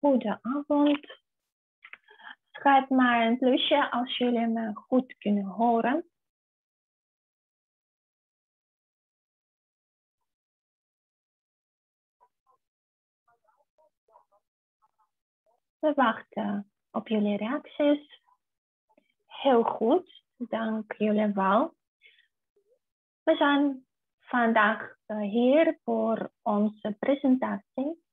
Goedenavond. Schrijf maar een plusje als jullie me goed kunnen horen. We wachten op jullie reacties. Heel goed, dank jullie wel. We zijn vandaag hier voor onze presentatie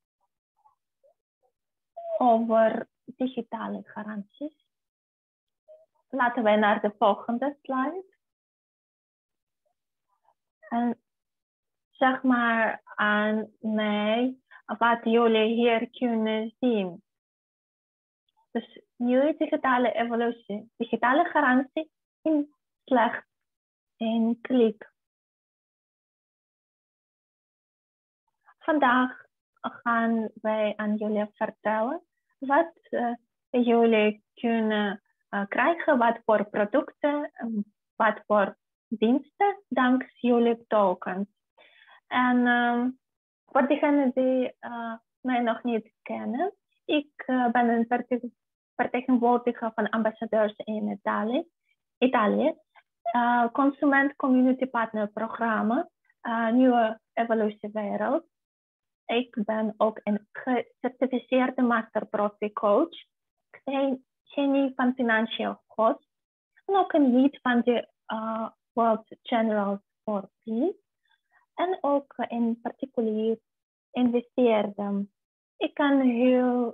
over digitale garanties. Laten we naar de volgende slide. En zeg maar aan mij wat jullie hier kunnen zien. Dus nieuwe digitale evolutie, digitale garantie in slechts 1 klik. Vandaag gaan wij aan jullie vertellen wat jullie kunnen krijgen, wat voor producten, wat voor diensten dankzij jullie tokens. En voor degenen die mij nog niet kennen, ik ben een vertegenwoordiger van ambassadeurs in Italië. Consument Community Partner Programma, Nieuwe Evolutiewereld. Ik ben ook een gecertificeerde Master Profi Coach, genie van Financial Host en ook een lid van de World Generals for Peace en ook een particulier investeerder. Ik kan heel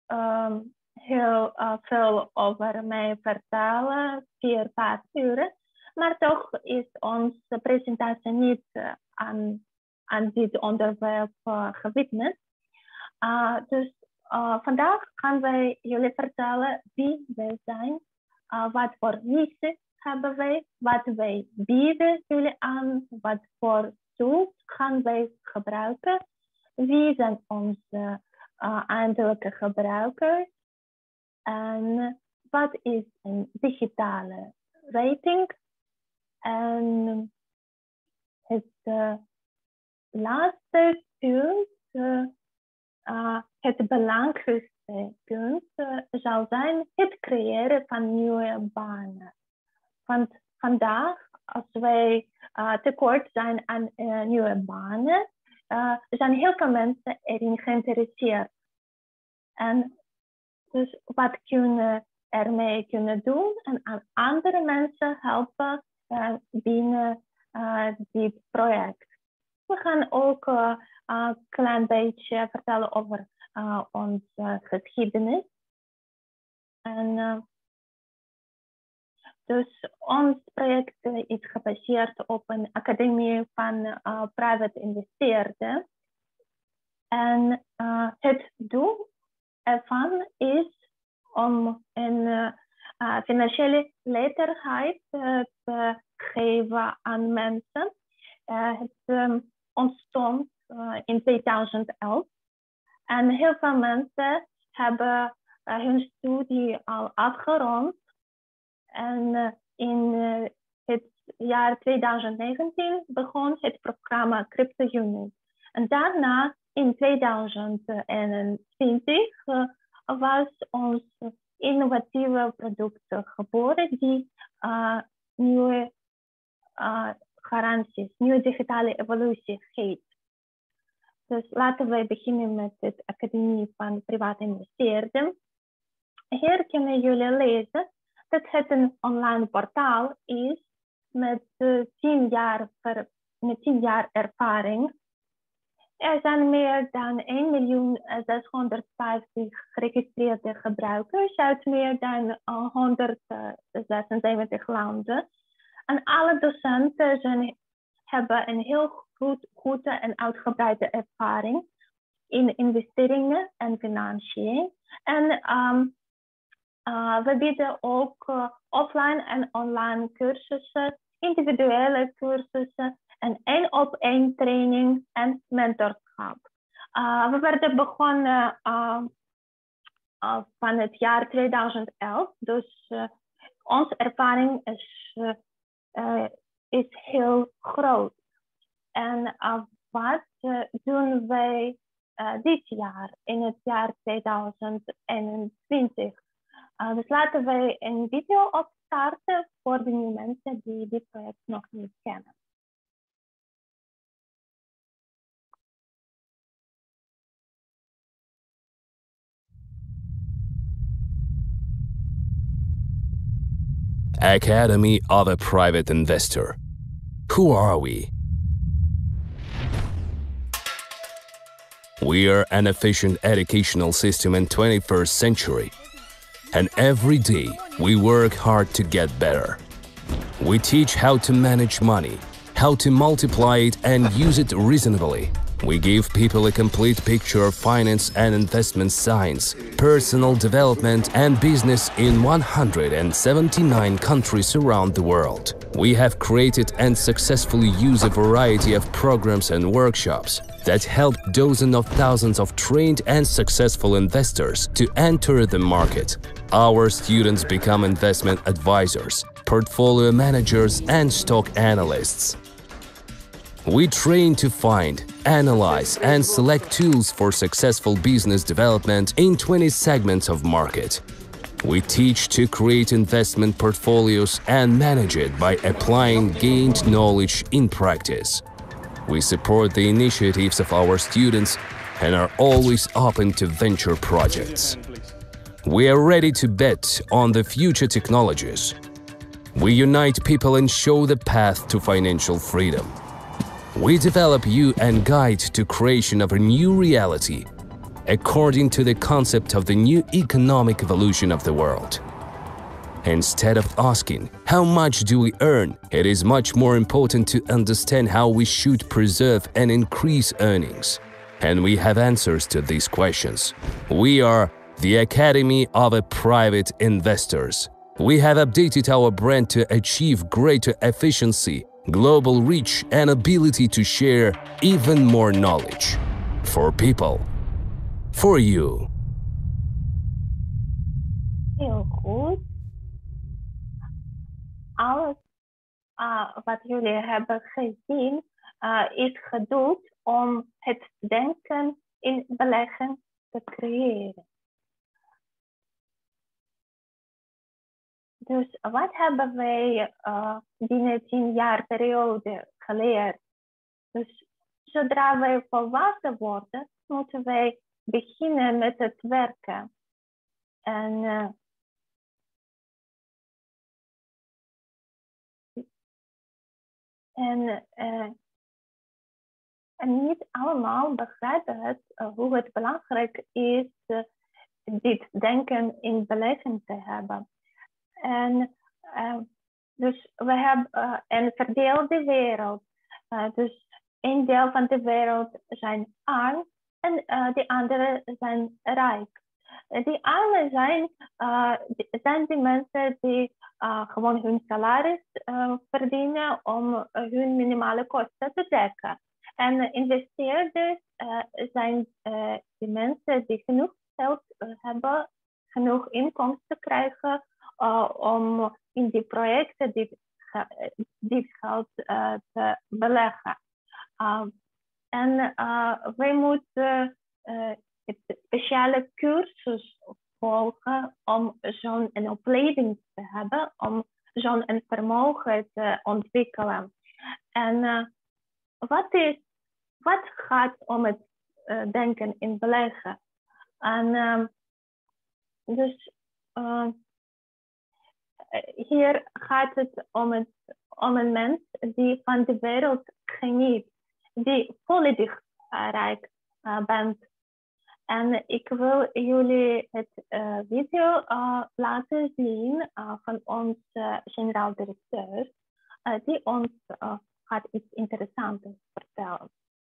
veel over mij vertellen, 4-5 uur, maar toch is onze presentatie niet aan dit onderwerp gewidmet. Dus vandaag gaan wij jullie vertellen wie wij zijn, wat voor missie hebben wij, wat wij bieden jullie aan, wat voor tools gaan wij gebruiken, wie zijn onze eindelijke gebruikers en wat is een digitale rating en het laatste punt, het belangrijkste punt zal zijn het creëren van nieuwe banen. Want vandaag, als wij tekort zijn aan nieuwe banen, zijn heel veel mensen erin geïnteresseerd. En dus wat kunnen ermee kunnen doen en aan andere mensen helpen binnen dit project. We gaan ook een klein beetje vertellen over onze geschiedenis. En dus ons project is gebaseerd op een academie van private investeerders. En het doel ervan is om een financiële leidbaarheid te geven aan mensen. Het ontstond in 2011 en heel veel mensen hebben hun studie al afgerond. En in het jaar 2019 begon het programma Crypto Unit. En daarna in 2020 was ons innovatieve product geboren die nieuwe garanties, nieuwe digitale evolutie heet. Dus laten we beginnen met de Academie van Private Investeerders. Hier kunnen jullie lezen dat het een online portaal is met 10 jaar ervaring. Er zijn meer dan 1.650.000 geregistreerde gebruikers uit meer dan 176 landen. En alle docenten hebben een heel goede en uitgebreide ervaring in investeringen en financiën. En we bieden ook offline en online cursussen, individuele cursussen en 1-op-1 training en mentorschap. We werden begonnen van het jaar 2011, dus onze ervaring is heel groot. En wat doen wij dit jaar, in het jaar 2021. Dus laten we een video opstarten voor de nieuwe mensen die dit project nog niet kennen. Academy of a Private Investor. Who are we? We are an efficient educational system in 21st century. And every day, we work hard to get better. We teach how to manage money, how to multiply it and use it reasonably. We give people a complete picture of finance and investment science, personal development and business in 179 countries around the world. We have created and successfully use a variety of programs and workshops that help dozens of thousands of trained and successful investors to enter the market. Our students become investment advisors, portfolio managers and stock analysts. We train to find, analyze and select tools for successful business development in 20 segments of market. We teach to create investment portfolios and manage it by applying gained knowledge in practice. We support the initiatives of our students and are always open to venture projects. We are ready to bet on the future technologies. We unite people and show the path to financial freedom. We develop you and guide to creation of a new reality, according to the concept of the new economic evolution of the world. Instead of asking, how much do we earn, it is much more important to understand how we should preserve and increase earnings. And we have answers to these questions. We are the Academy of a Private Investors. We have updated our brand to achieve greater efficiency, global reach and ability to share even more knowledge. For people. For you. Heel goed. Alles wat jullie hebben gezien is gedoeld om het denken in beleggen te creëren. Dus wat hebben wij binnen 10 jaar periode geleerd? Dus zodra wij volwassen worden, moeten wij beginnen met het werken. En niet allemaal begrijpen hoe het belangrijk is dit denken in beleggen te hebben. En dus we hebben een verdeelde wereld. Dus een deel van de wereld zijn arm en de andere zijn rijk. Die armen zijn die mensen die gewoon hun salaris verdienen om hun minimale kosten te dekken. En investeerders zijn die mensen die genoeg geld hebben, genoeg inkomsten krijgen om in die projecten dit geld te beleggen. En wij moeten het speciale cursus volgen om zo'n opleiding te hebben, om zo'n vermogen te ontwikkelen. En wat gaat om het denken in beleggen? En dus hier gaat het om een mens die van de wereld geniet, die volledig rijk bent. En ik wil jullie het video laten zien van onze generaal directeur, die ons gaat iets interessants vertellen.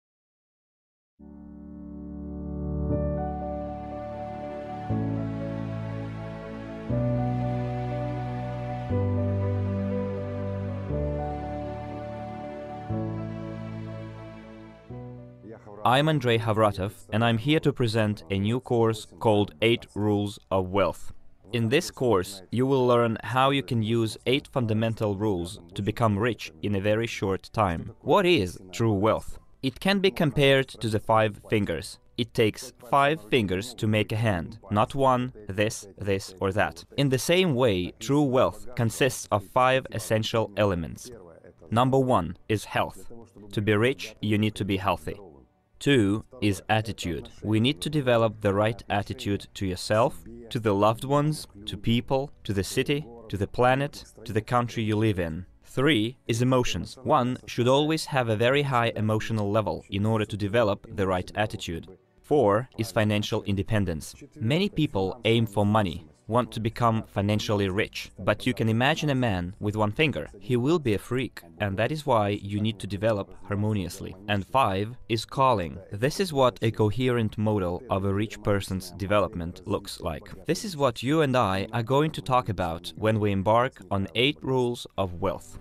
I'm Andrei Havratov, and I'm here to present a new course called 8 Rules of Wealth. In this course, you will learn how you can use 8 fundamental rules to become rich in a very short time. What is true wealth? It can be compared to the 5 fingers. it takes 5 fingers to make a hand, not one, this, or that. In the same way, true wealth consists of 5 essential elements. Number 1 is health. To be rich, you need to be healthy. 2 is attitude. We need to develop the right attitude to yourself, to the loved ones, to people, to the city, to the planet, to the country you live in. 3 is emotions. One should always have a very high emotional level in order to develop the right attitude. 4 is financial independence. Many people aim for money, want to become financially rich, but you can imagine a man with one finger. He will be a freak, and that is why you need to develop harmoniously. And 5 is calling. This is what a coherent model of a rich person's development looks like. This is what you and I are going to talk about when we embark on 8 rules of wealth.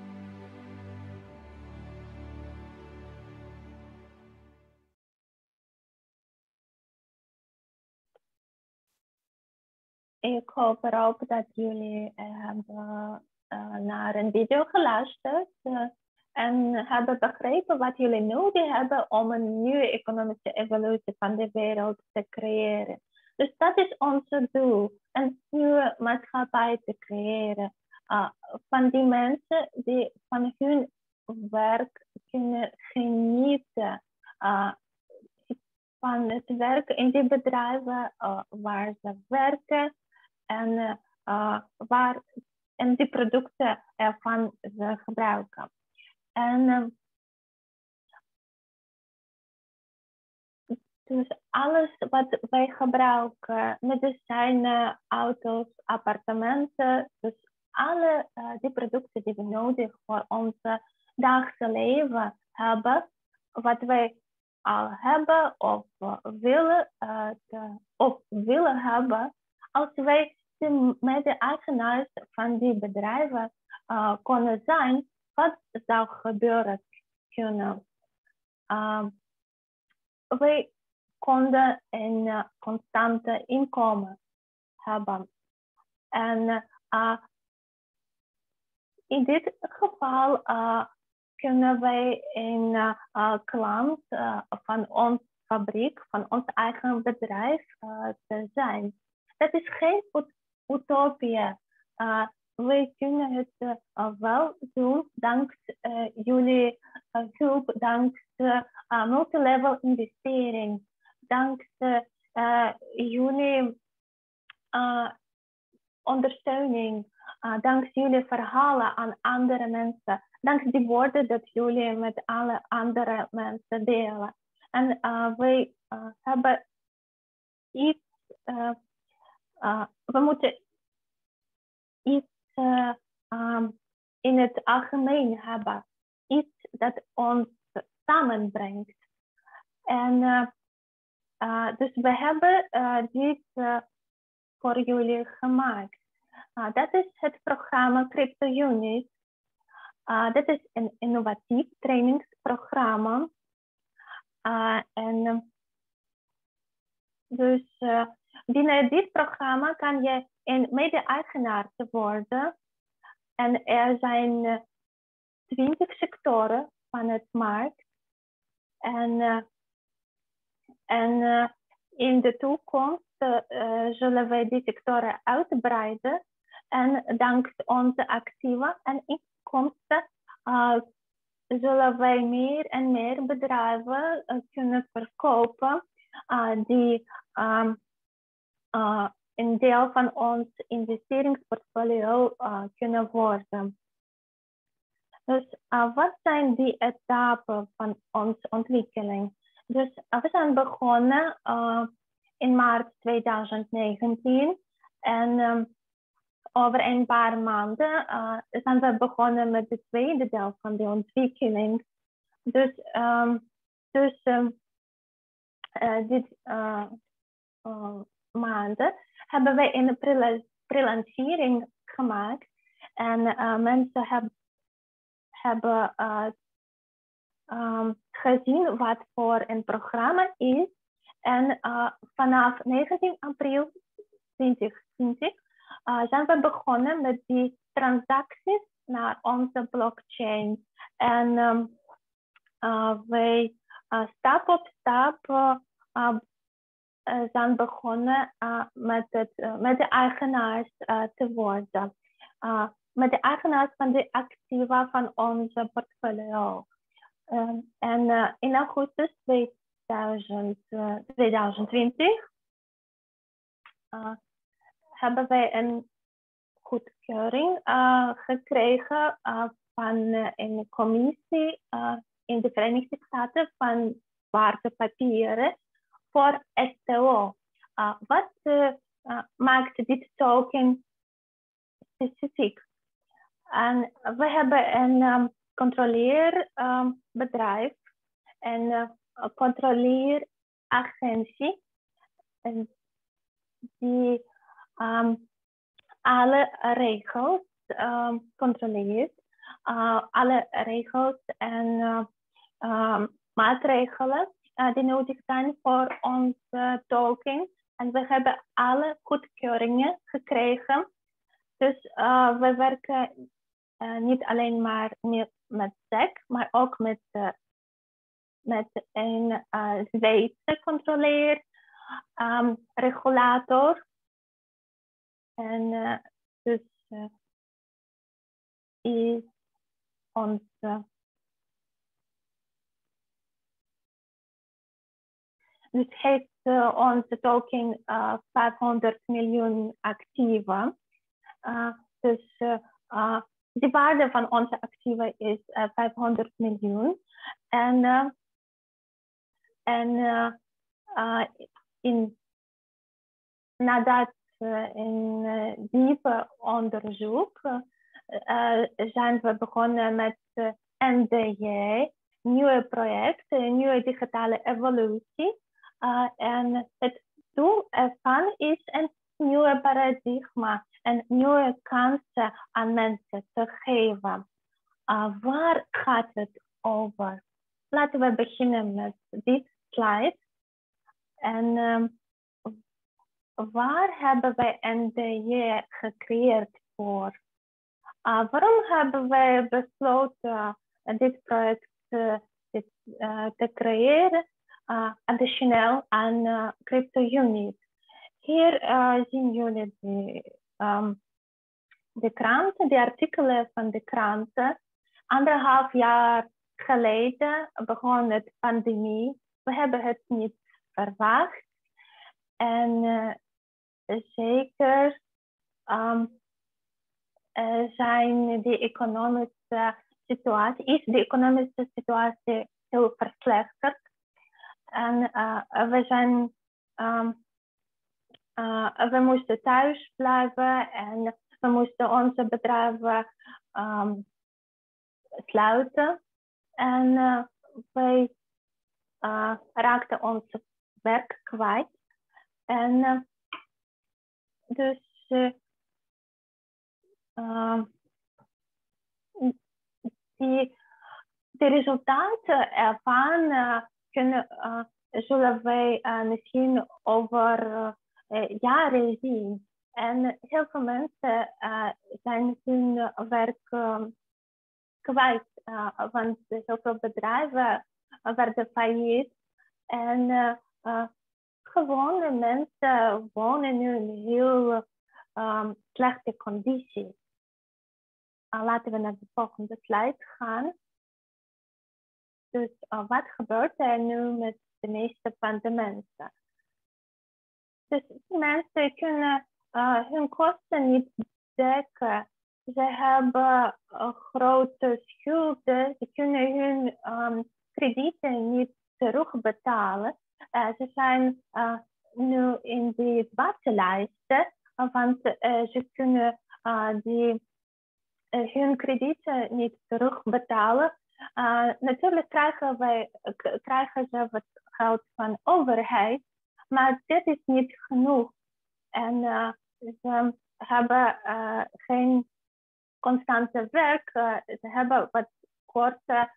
Ik hoop erop dat jullie hebben naar een video geluisterd en hebben begrepen wat jullie nodig hebben om een nieuwe economische evolutie van de wereld te creëren. Dus dat is ons doel, een nieuwe maatschappij te creëren. Van die mensen die van hun werk kunnen genieten. Van het werk in die bedrijven waar ze werken. En die producten ervan ze gebruiken. En dus alles wat wij gebruiken, medicijnen, auto's, appartementen, dus alle die producten die we nodig voor ons dagelijkse leven hebben, wat wij al hebben of willen hebben, als wij de mede-eigenaars van die bedrijven kunnen zijn, wat zou gebeuren kunnen? Wij konden een constante inkomen hebben. En in dit geval kunnen wij een klant van onze fabriek, van ons eigen bedrijf te zijn. Dat is geen utopie. Wij kunnen het wel doen dankzij jullie hulp, dankzij multilevel investering, dankzij jullie ondersteuning, dankzij jullie verhalen aan andere mensen, dankzij die woorden dat jullie met alle andere mensen delen. En wij hebben iets, we moeten iets in het algemeen hebben. Iets dat ons samenbrengt. En dus we hebben dit voor jullie gemaakt. Dat is het programma Crypto Unit. Dat is een innovatief trainingsprogramma. Dus binnen dit programma kan je een mede-eigenaar worden. En er zijn 20 sectoren van het markt. En in de toekomst zullen wij die sectoren uitbreiden. En dankzij onze actieven en inkomsten zullen wij meer en meer bedrijven kunnen verkopen die een deel van ons investeringsportfolio kunnen worden. Dus wat zijn die etappen van onze ontwikkeling? Dus we zijn begonnen in maart 2019 en over een paar maanden zijn we begonnen met het tweede deel van de ontwikkeling. Dus dit maanden hebben wij een prelancering gemaakt en mensen hebben gezien wat voor een programma is. En vanaf 19 april 2020 zijn we begonnen met die transacties naar onze blockchain. En wij stap op stap zijn begonnen met de eigenaars te worden. Met de eigenaars van de activa van onze portfolio. En in augustus 2020 hebben wij een goedkeuring gekregen van een commissie in de Verenigde Staten van waardepapieren voor STO. Wat maakt dit token specifiek? En we hebben een controleerbedrijf, een controleeragentie die alle regels controleert, alle regels en maatregelen die nodig zijn voor onze token. En we hebben alle goedkeuringen gekregen. Dus we werken niet alleen maar met SEC, maar ook met een Zweedse controleer, regulator. En dus is onze dus heeft onze token 500 miljoen activa. Dus de waarde van onze activa is 500 miljoen. En nadat in diepe onderzoek zijn we begonnen met NDJ, nieuwe project, nieuwe digitale evolutie. En het doel ervan is een nieuwe paradigma en nieuwe kansen aan mensen te geven. Waar gaat het over? Laten we beginnen met dit slide. En waar hebben wij NDJ gecreëerd voor? Waarom hebben wij besloten dit project te creëren? Additioneel aan CryptoUnit. Hier zien jullie de kranten, de artikelen van de kranten. 1,5 jaar geleden begon de pandemie. We hebben het niet verwacht. En zeker zijn de economische situatie heel verslechterd. En we moesten thuis blijven en we moesten onze bedrijven sluiten. En wij raakten ons werk kwijt. En dus de resultaten ervan zullen wij misschien over jaren zien. En heel veel mensen zijn hun werk kwijt, want heel veel bedrijven werden failliet. En gewone mensen wonen nu in heel slechte condities. Laten we naar de volgende slide gaan. Dus wat gebeurt er nu met de meeste van de mensen? Dus mensen kunnen hun kosten niet dekken. Ze hebben grote schulden. Ze kunnen hun kredieten niet terugbetalen. Ze zijn nu in de wachtlijsten, want ze kunnen hun kredieten niet terugbetalen. Natuurlijk krijgen ze wat geld van de overheid, maar dit is niet genoeg. En ze hebben geen constante werk. Ze hebben wat korte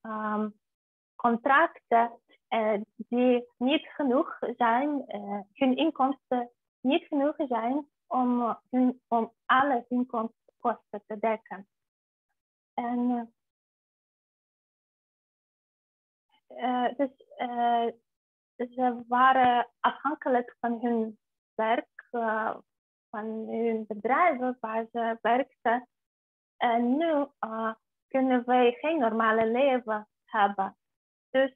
contracten die niet genoeg zijn, hun inkomsten niet genoeg zijn om alle inkomstenkosten te dekken. En dus ze waren afhankelijk van hun werk, van hun bedrijven waar ze werkten. En nu kunnen wij geen normale leven hebben. Dus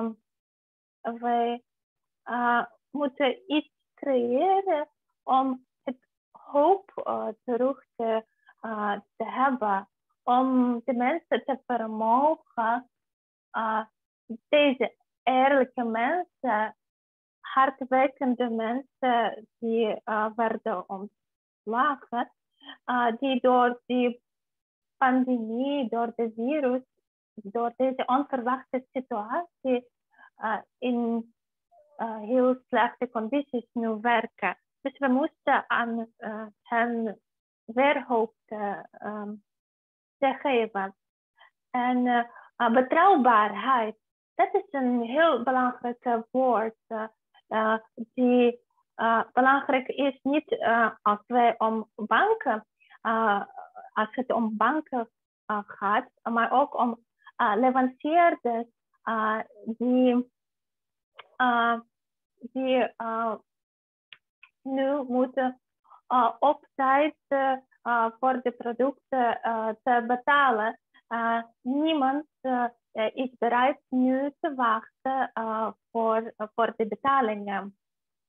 wij moeten iets creëren om het hoop terug te hebben. Om de mensen te vermogen, deze eerlijke mensen, hardwerkende mensen die werden ontslagen, die door die pandemie, door de virus, door deze onverwachte situatie in heel slechte condities nu werken. Dus we moesten aan hen weer hoop te geven. En betrouwbaarheid, dat is een heel belangrijk woord. Die belangrijk is niet als wij om banken, als het om banken gaat, maar ook om leveranciers die nu moeten op tijd voor de producten te betalen. Niemand is bereid nu te wachten voor de betalingen.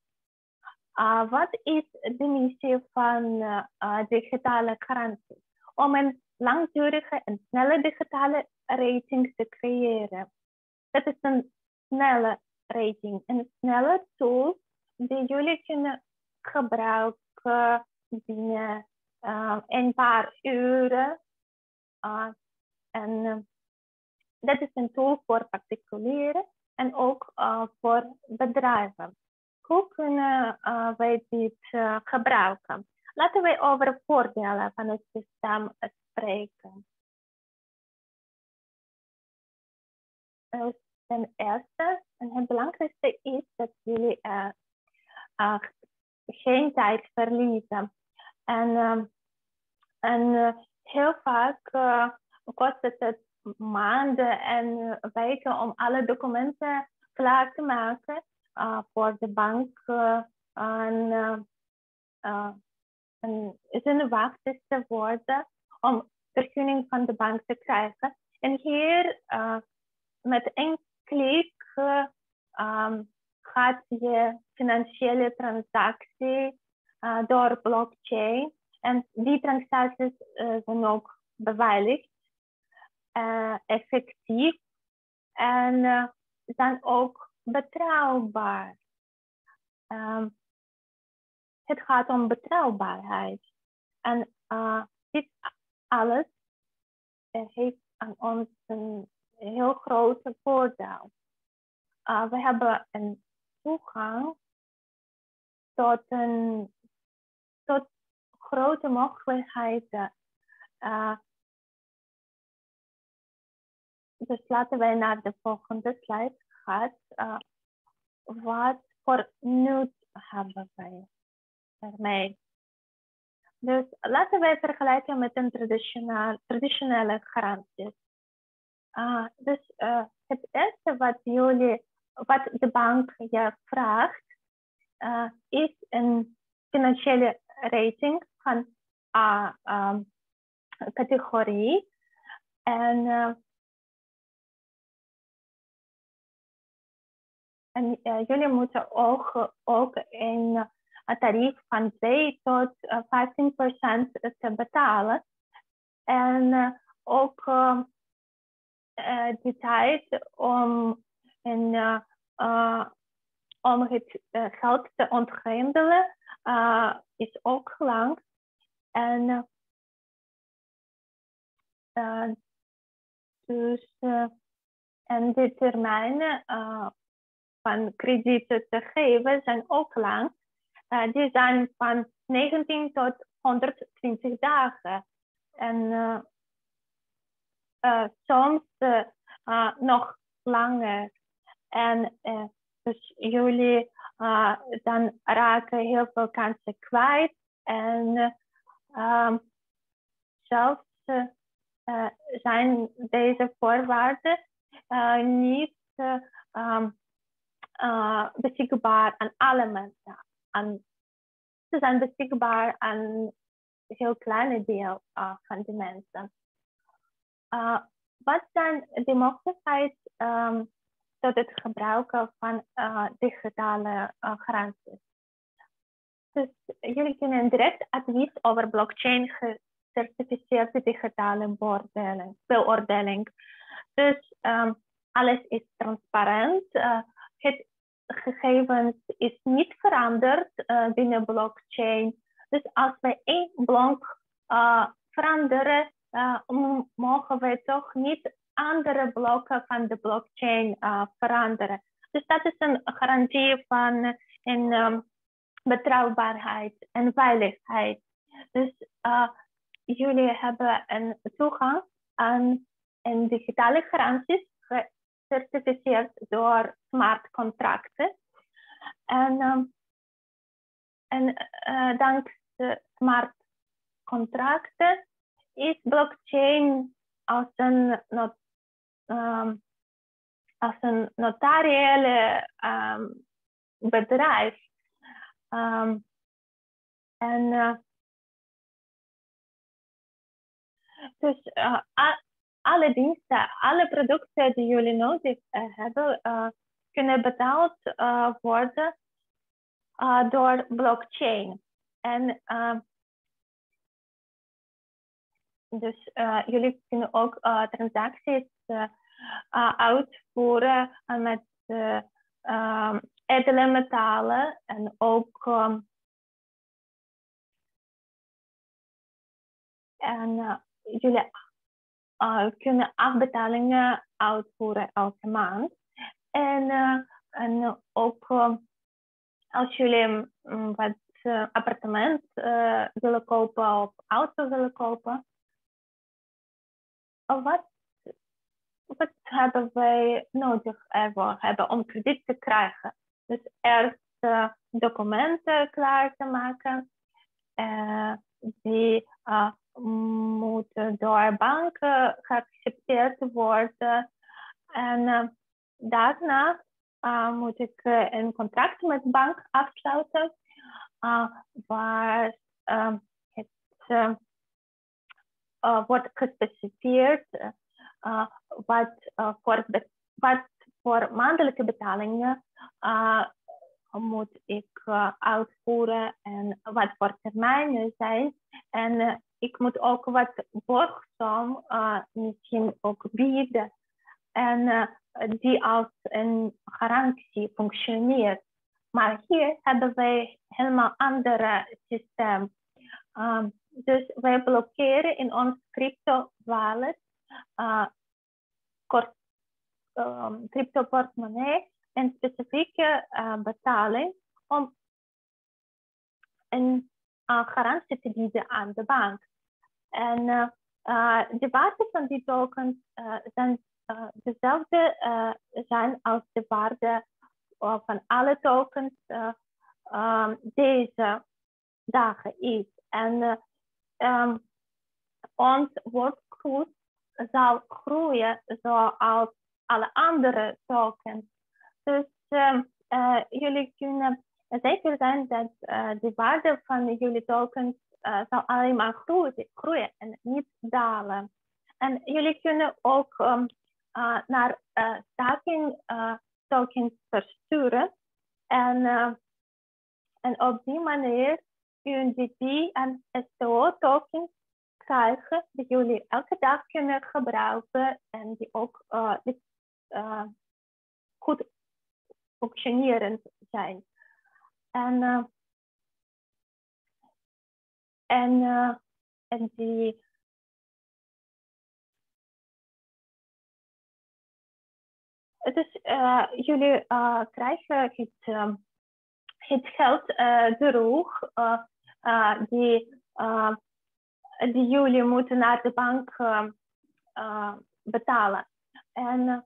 Wat is de missie van digitale garantie? Om een langdurige en snelle digitale rating te creëren. Dat is een snelle rating, een snelle tool die jullie kunnen gebruiken binnen een paar uren. En dat is een tool voor particulieren en ook voor bedrijven. Hoe kunnen wij dit gebruiken? Laten we over voordelen van het systeem spreken. Ten eerste, en het belangrijkste is dat jullie geen tijd verliezen. En heel vaak kost het maanden en weken om alle documenten klaar te maken voor de bank. En is een wachtlijst te worden om vergunning van de bank te krijgen. En hier met één klik gaat je financiële transactie door blockchain. En die transacties zijn ook beveiligd, effectief en zijn ook betrouwbaar. Het gaat om betrouwbaarheid. En dit alles heeft aan ons een heel groot voordeel. We hebben een toegang tot grote mogelijkheden. Dus laten wij naar de volgende slide gaan. Wat voor nut hebben wij ermee? Dus laten wij vergelijken met een traditionele garanties. Dus het eerste wat de bank je vraagt, is een financiële rating van categorie. En jullie moeten ook een tarief van 2 tot 15% te betalen. En ook de tijd om het geld te ontgrendelen is ook lang. En en de termijnen van kredieten te geven zijn ook lang. Die zijn van 19 tot 120 dagen. En soms nog langer. En dus jullie dan raken heel veel kansen kwijt. En zelfs zijn deze voorwaarden niet beschikbaar aan alle mensen. Ze zijn beschikbaar aan een heel kleine deel van de mensen. Wat zijn de mogelijkheden tot het gebruiken van digitale garanties? Dus jullie kunnen direct advies over blockchain gecertificeerde digitale beoordeling. Dus alles is transparant. Het gegevens is niet veranderd binnen blockchain. Dus als wij één blok veranderen, mogen wij toch niet andere blokken van de blockchain veranderen. Dus dat is een garantie van betrouwbaarheid en veiligheid. Dus jullie hebben een toegang aan een digitale garanties gecertificeerd door smart contracten. En dankzij smart contracten is blockchain als een notariële bedrijf. Dus alle diensten, alle producten die jullie nodig hebben, kunnen betaald worden door blockchain. En dus jullie kunnen ook transacties uitvoeren met edele metalen en ook jullie kunnen afbetalingen uitvoeren elke maand. En ook als jullie wat appartement willen kopen of auto willen kopen, wat hebben wij nodig hebben om krediet te krijgen? Dus eerst documenten klaar te maken. Die moeten door banken geaccepteerd worden. En daarna moet ik een contract met de bank afsluiten. Waar het wordt gespecificeerd wat voor maandelijke betalingen moet ik uitvoeren en wat voor termijnen zijn. En ik moet ook wat borgsom misschien ook bieden. En die als een garantie functioneert. Maar hier hebben wij helemaal andere systeem. Dus wij blokkeren in ons crypto wallet crypto portemonnee een specifieke betaling om een garantie te bieden aan de bank. En de waarde van die tokens zijn dezelfde zijn als de waarde van alle tokens deze dagen is. En ons woordkoers zal groeien zoals alle andere tokens. Dus jullie kunnen zeker zijn dat de waarde van jullie tokens zal alleen maar groeien en niet dalen. En jullie kunnen ook naar staking tokens versturen. En op die manier UNDP en STO tokens krijgen die jullie elke dag kunnen gebruiken en die ook goed functionerend zijn. En die dus jullie krijgen het geld terug die jullie moeten naar de bank betalen. En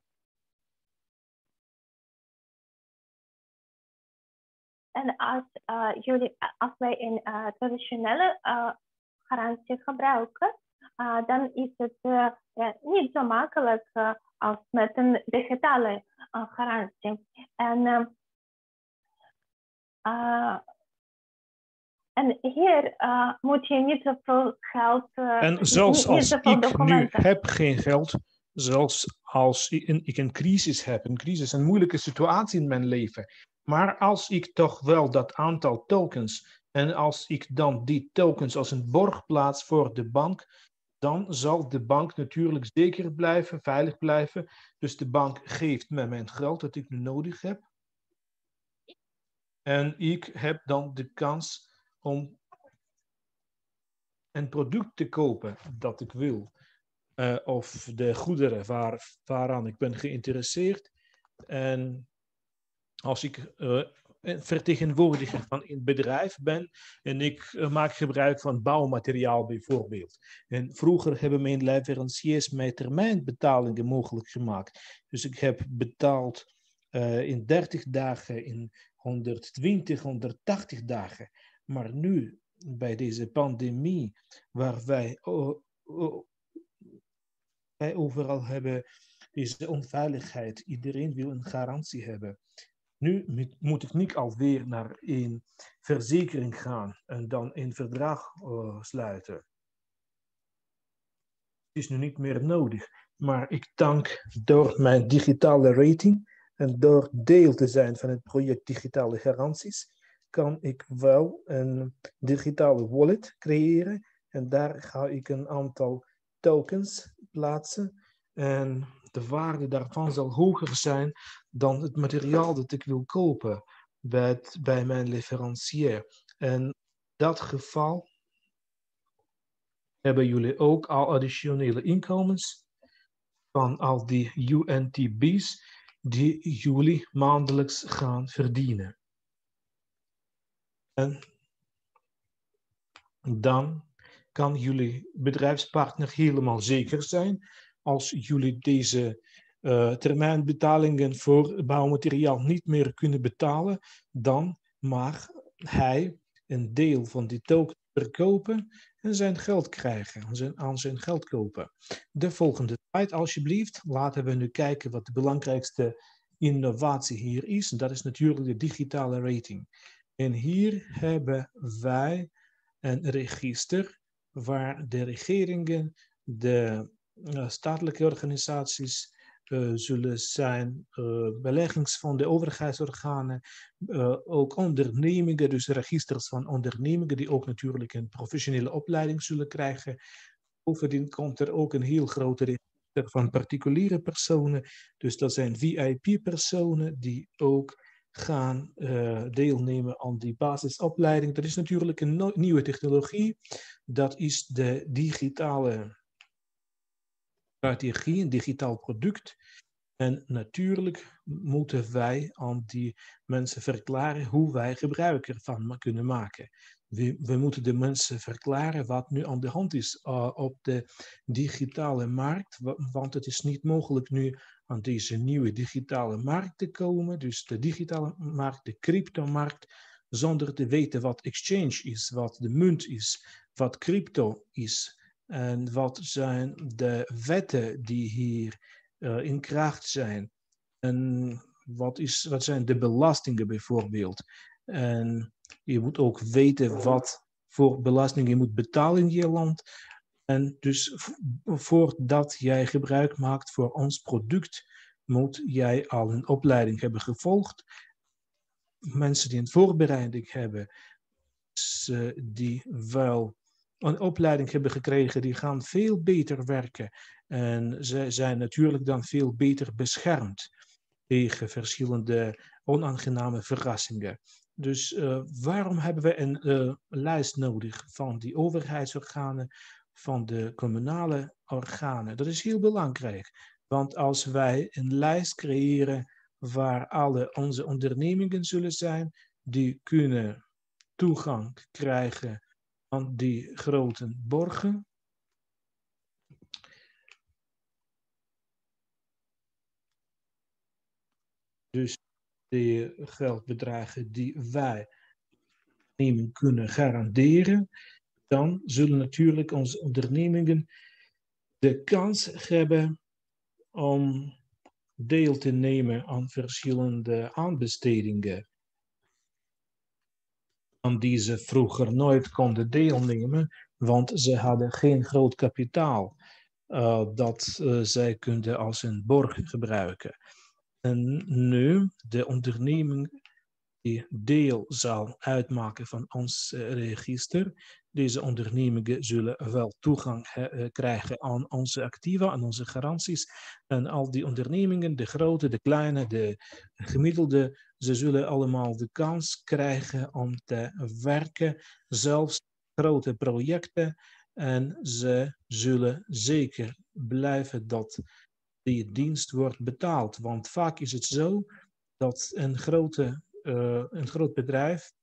als wij een traditionele garantie gebruiken, dan is het niet zo makkelijk als met een digitale garantie. En En hier moet je niet te veel geld... En zelfs niet als te veel ik nu documenten. heb geen geld, zelfs als ik een crisis heb, een moeilijke situatie in mijn leven, maar als ik toch wel dat aantal tokens en als ik dan die tokens als een borg plaats voor de bank, dan zal de bank natuurlijk zeker blijven, veilig blijven. Dus de bank geeft me mijn geld dat ik nu nodig heb. En ik heb dan de kans om een product te kopen dat ik wil. Of de goederen waaraan ik ben geïnteresseerd. En als ik een vertegenwoordiger van een bedrijf ben en ik maak gebruik van bouwmateriaal bijvoorbeeld. En vroeger hebben mijn leveranciers mij termijnbetalingen mogelijk gemaakt. Dus ik heb betaald in 30 dagen, in 120, 180 dagen. Maar nu, bij deze pandemie, waar wij overal hebben deze onveiligheid, iedereen wil een garantie hebben. Nu moet ik niet alweer naar een verzekering gaan en dan een verdrag sluiten. Het is nu niet meer nodig. Maar ik dank door mijn digitale rating en door deel te zijn van het project Digitale Garanties, kan ik wel een digitale wallet creëren. En daar ga ik een aantal tokens plaatsen. En de waarde daarvan zal hoger zijn dan het materiaal dat ik wil kopen bij mijn leverancier. En in dat geval hebben jullie ook al additionele inkomens van al die UNTB's die jullie maandelijks gaan verdienen. En dan kan jullie bedrijfspartner helemaal zeker zijn als jullie deze termijnbetalingen voor bouwmateriaal niet meer kunnen betalen, dan mag hij een deel van die token verkopen en zijn geld krijgen, aan zijn geld kopen. De volgende slide alsjeblieft. Laten we nu kijken wat de belangrijkste innovatie hier is. Dat is natuurlijk de digitale rating. En hier hebben wij een register waar de regeringen, de statelijke organisaties zullen zijn, beleggingsfondsen, overheidsorganen, ook ondernemingen, dus registers van ondernemingen die ook natuurlijk een professionele opleiding zullen krijgen. Bovendien komt er ook een heel groot register van particuliere personen, dus dat zijn VIP-personen die ook gaan deelnemen aan die basisopleiding. Dat is natuurlijk een nieuwe technologie. Dat is de digitale strategie, een digitaal product. En natuurlijk moeten wij aan die mensen verklaren hoe wij gebruik ervan kunnen maken. We moeten de mensen verklaren wat nu aan de hand is op de digitale markt, want het is niet mogelijk nu aan deze nieuwe digitale markt te komen, dus de digitale markt, de cryptomarkt, zonder te weten wat exchange is, wat de munt is, wat crypto is en wat zijn de wetten die hier in kracht zijn. En wat zijn de belastingen bijvoorbeeld. En je moet ook weten wat voor belasting je moet betalen in je land. En dus voordat jij gebruik maakt voor ons product, moet jij al een opleiding hebben gevolgd. Mensen die een voorbereiding hebben, die wel een opleiding hebben gekregen, die gaan veel beter werken. En ze zijn natuurlijk dan veel beter beschermd tegen verschillende onaangename verrassingen. Dus waarom hebben we een lijst nodig van die overheidsorganen, van de communale organen? Dat is heel belangrijk, want als wij een lijst creëren waar alle onze ondernemingen zullen zijn, die kunnen toegang krijgen aan die grote borgen. Dus de geldbedragen die wij nemen kunnen garanderen, dan zullen natuurlijk onze ondernemingen de kans hebben om deel te nemen aan verschillende aanbestedingen. aan die ze vroeger nooit konden deelnemen, want ze hadden geen groot kapitaal dat zij konden als een borg gebruiken. En nu, de onderneming die deel zal uitmaken van ons register, deze ondernemingen zullen wel toegang krijgen aan onze activa, aan onze garanties. En al die ondernemingen, de grote, de kleine, de gemiddelde, ze zullen allemaal de kans krijgen om te werken, zelfs grote projecten. En ze zullen zeker blijven dat die dienst wordt betaald. Want vaak is het zo dat een groot bedrijf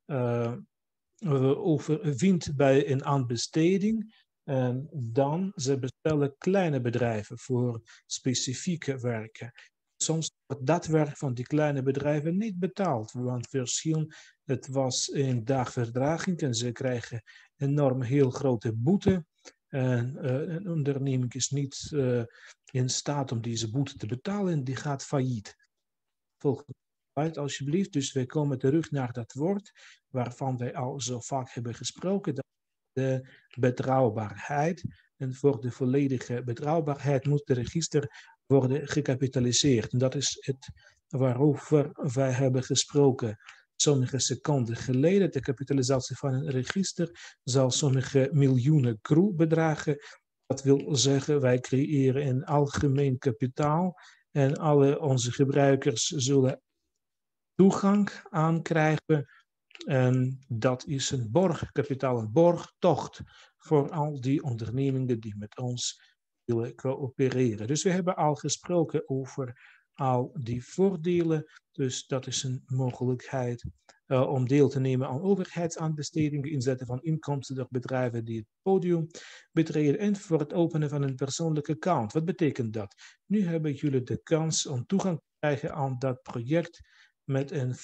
vindt bij een aanbesteding en dan ze bestellen kleine bedrijven voor specifieke werken. Soms wordt dat werk van die kleine bedrijven niet betaald, want het was een dag vertraging en ze krijgen enorm heel grote boete. En een onderneming is niet in staat om deze boete te betalen en die gaat failliet. Volgende slide alsjeblieft. Dus wij komen terug naar dat woord waarvan wij al zo vaak hebben gesproken. Dat de betrouwbaarheid. En voor de volledige betrouwbaarheid moet het register worden gecapitaliseerd. En dat is het waarover wij hebben gesproken sommige seconden geleden. De kapitalisatie van een register zal sommige miljoenen kroon bedragen. Dat wil zeggen, wij creëren een algemeen kapitaal en alle onze gebruikers zullen toegang aan krijgen. En dat is een borgkapitaal, een borgtocht voor al die ondernemingen die met ons willen coöpereren. Dus we hebben al gesproken over al die voordelen. Dus dat is een mogelijkheid om deel te nemen aan overheidsaanbestedingen, inzetten van inkomsten door bedrijven die het podium betreden en voor het openen van een persoonlijke account. Wat betekent dat? Nu hebben jullie de kans om toegang te krijgen aan dat project met een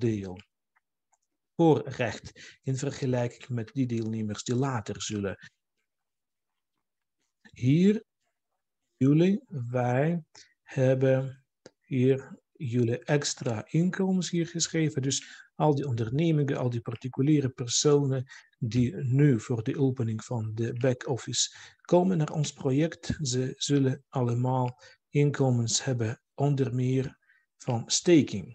voorrecht in vergelijking met die deelnemers die later zullen. Hier, wij hebben hier jullie extra inkomens hier geschreven. Dus al die ondernemingen, al die particuliere personen die nu voor de opening van de back-office komen naar ons project, ze zullen allemaal inkomens hebben, onder meer van staking.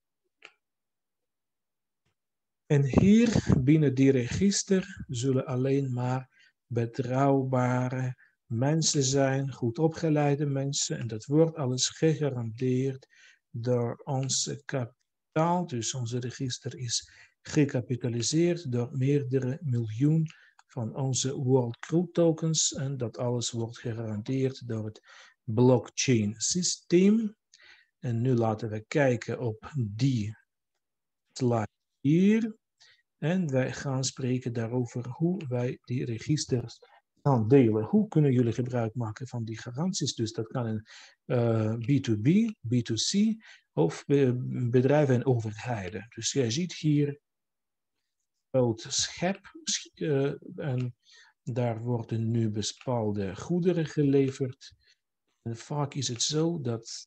En hier binnen die register zullen alleen maar betrouwbare mensen zijn, goed opgeleide mensen. En dat wordt alles gegarandeerd door onze kapitaal. Dus onze register is gecapitaliseerd door meerdere miljoen van onze World Crew tokens. En dat alles wordt gegarandeerd door het blockchain systeem. En nu laten we kijken op die slide hier. En wij gaan spreken daarover hoe wij die registers gaan delen. Hoe kunnen jullie gebruik maken van die garanties? Dus dat kan een B2B, B2C of bedrijven en overheden. Dus jij ziet hier een groot schep en daar worden nu bepaalde goederen geleverd. En vaak is het zo dat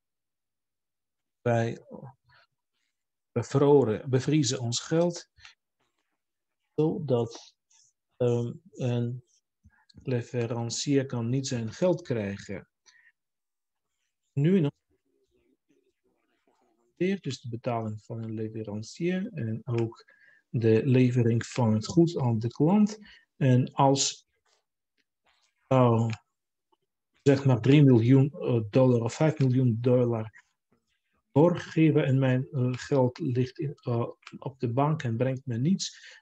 wij bevriezen ons geld, zodat een leverancier kan niet zijn geld krijgen. Nu dus de betaling van een leverancier en ook de levering van het goed aan de klant. En als zeg maar $3 miljoen of $5 miljoen doorgeven en mijn geld ligt op de bank en brengt me niets.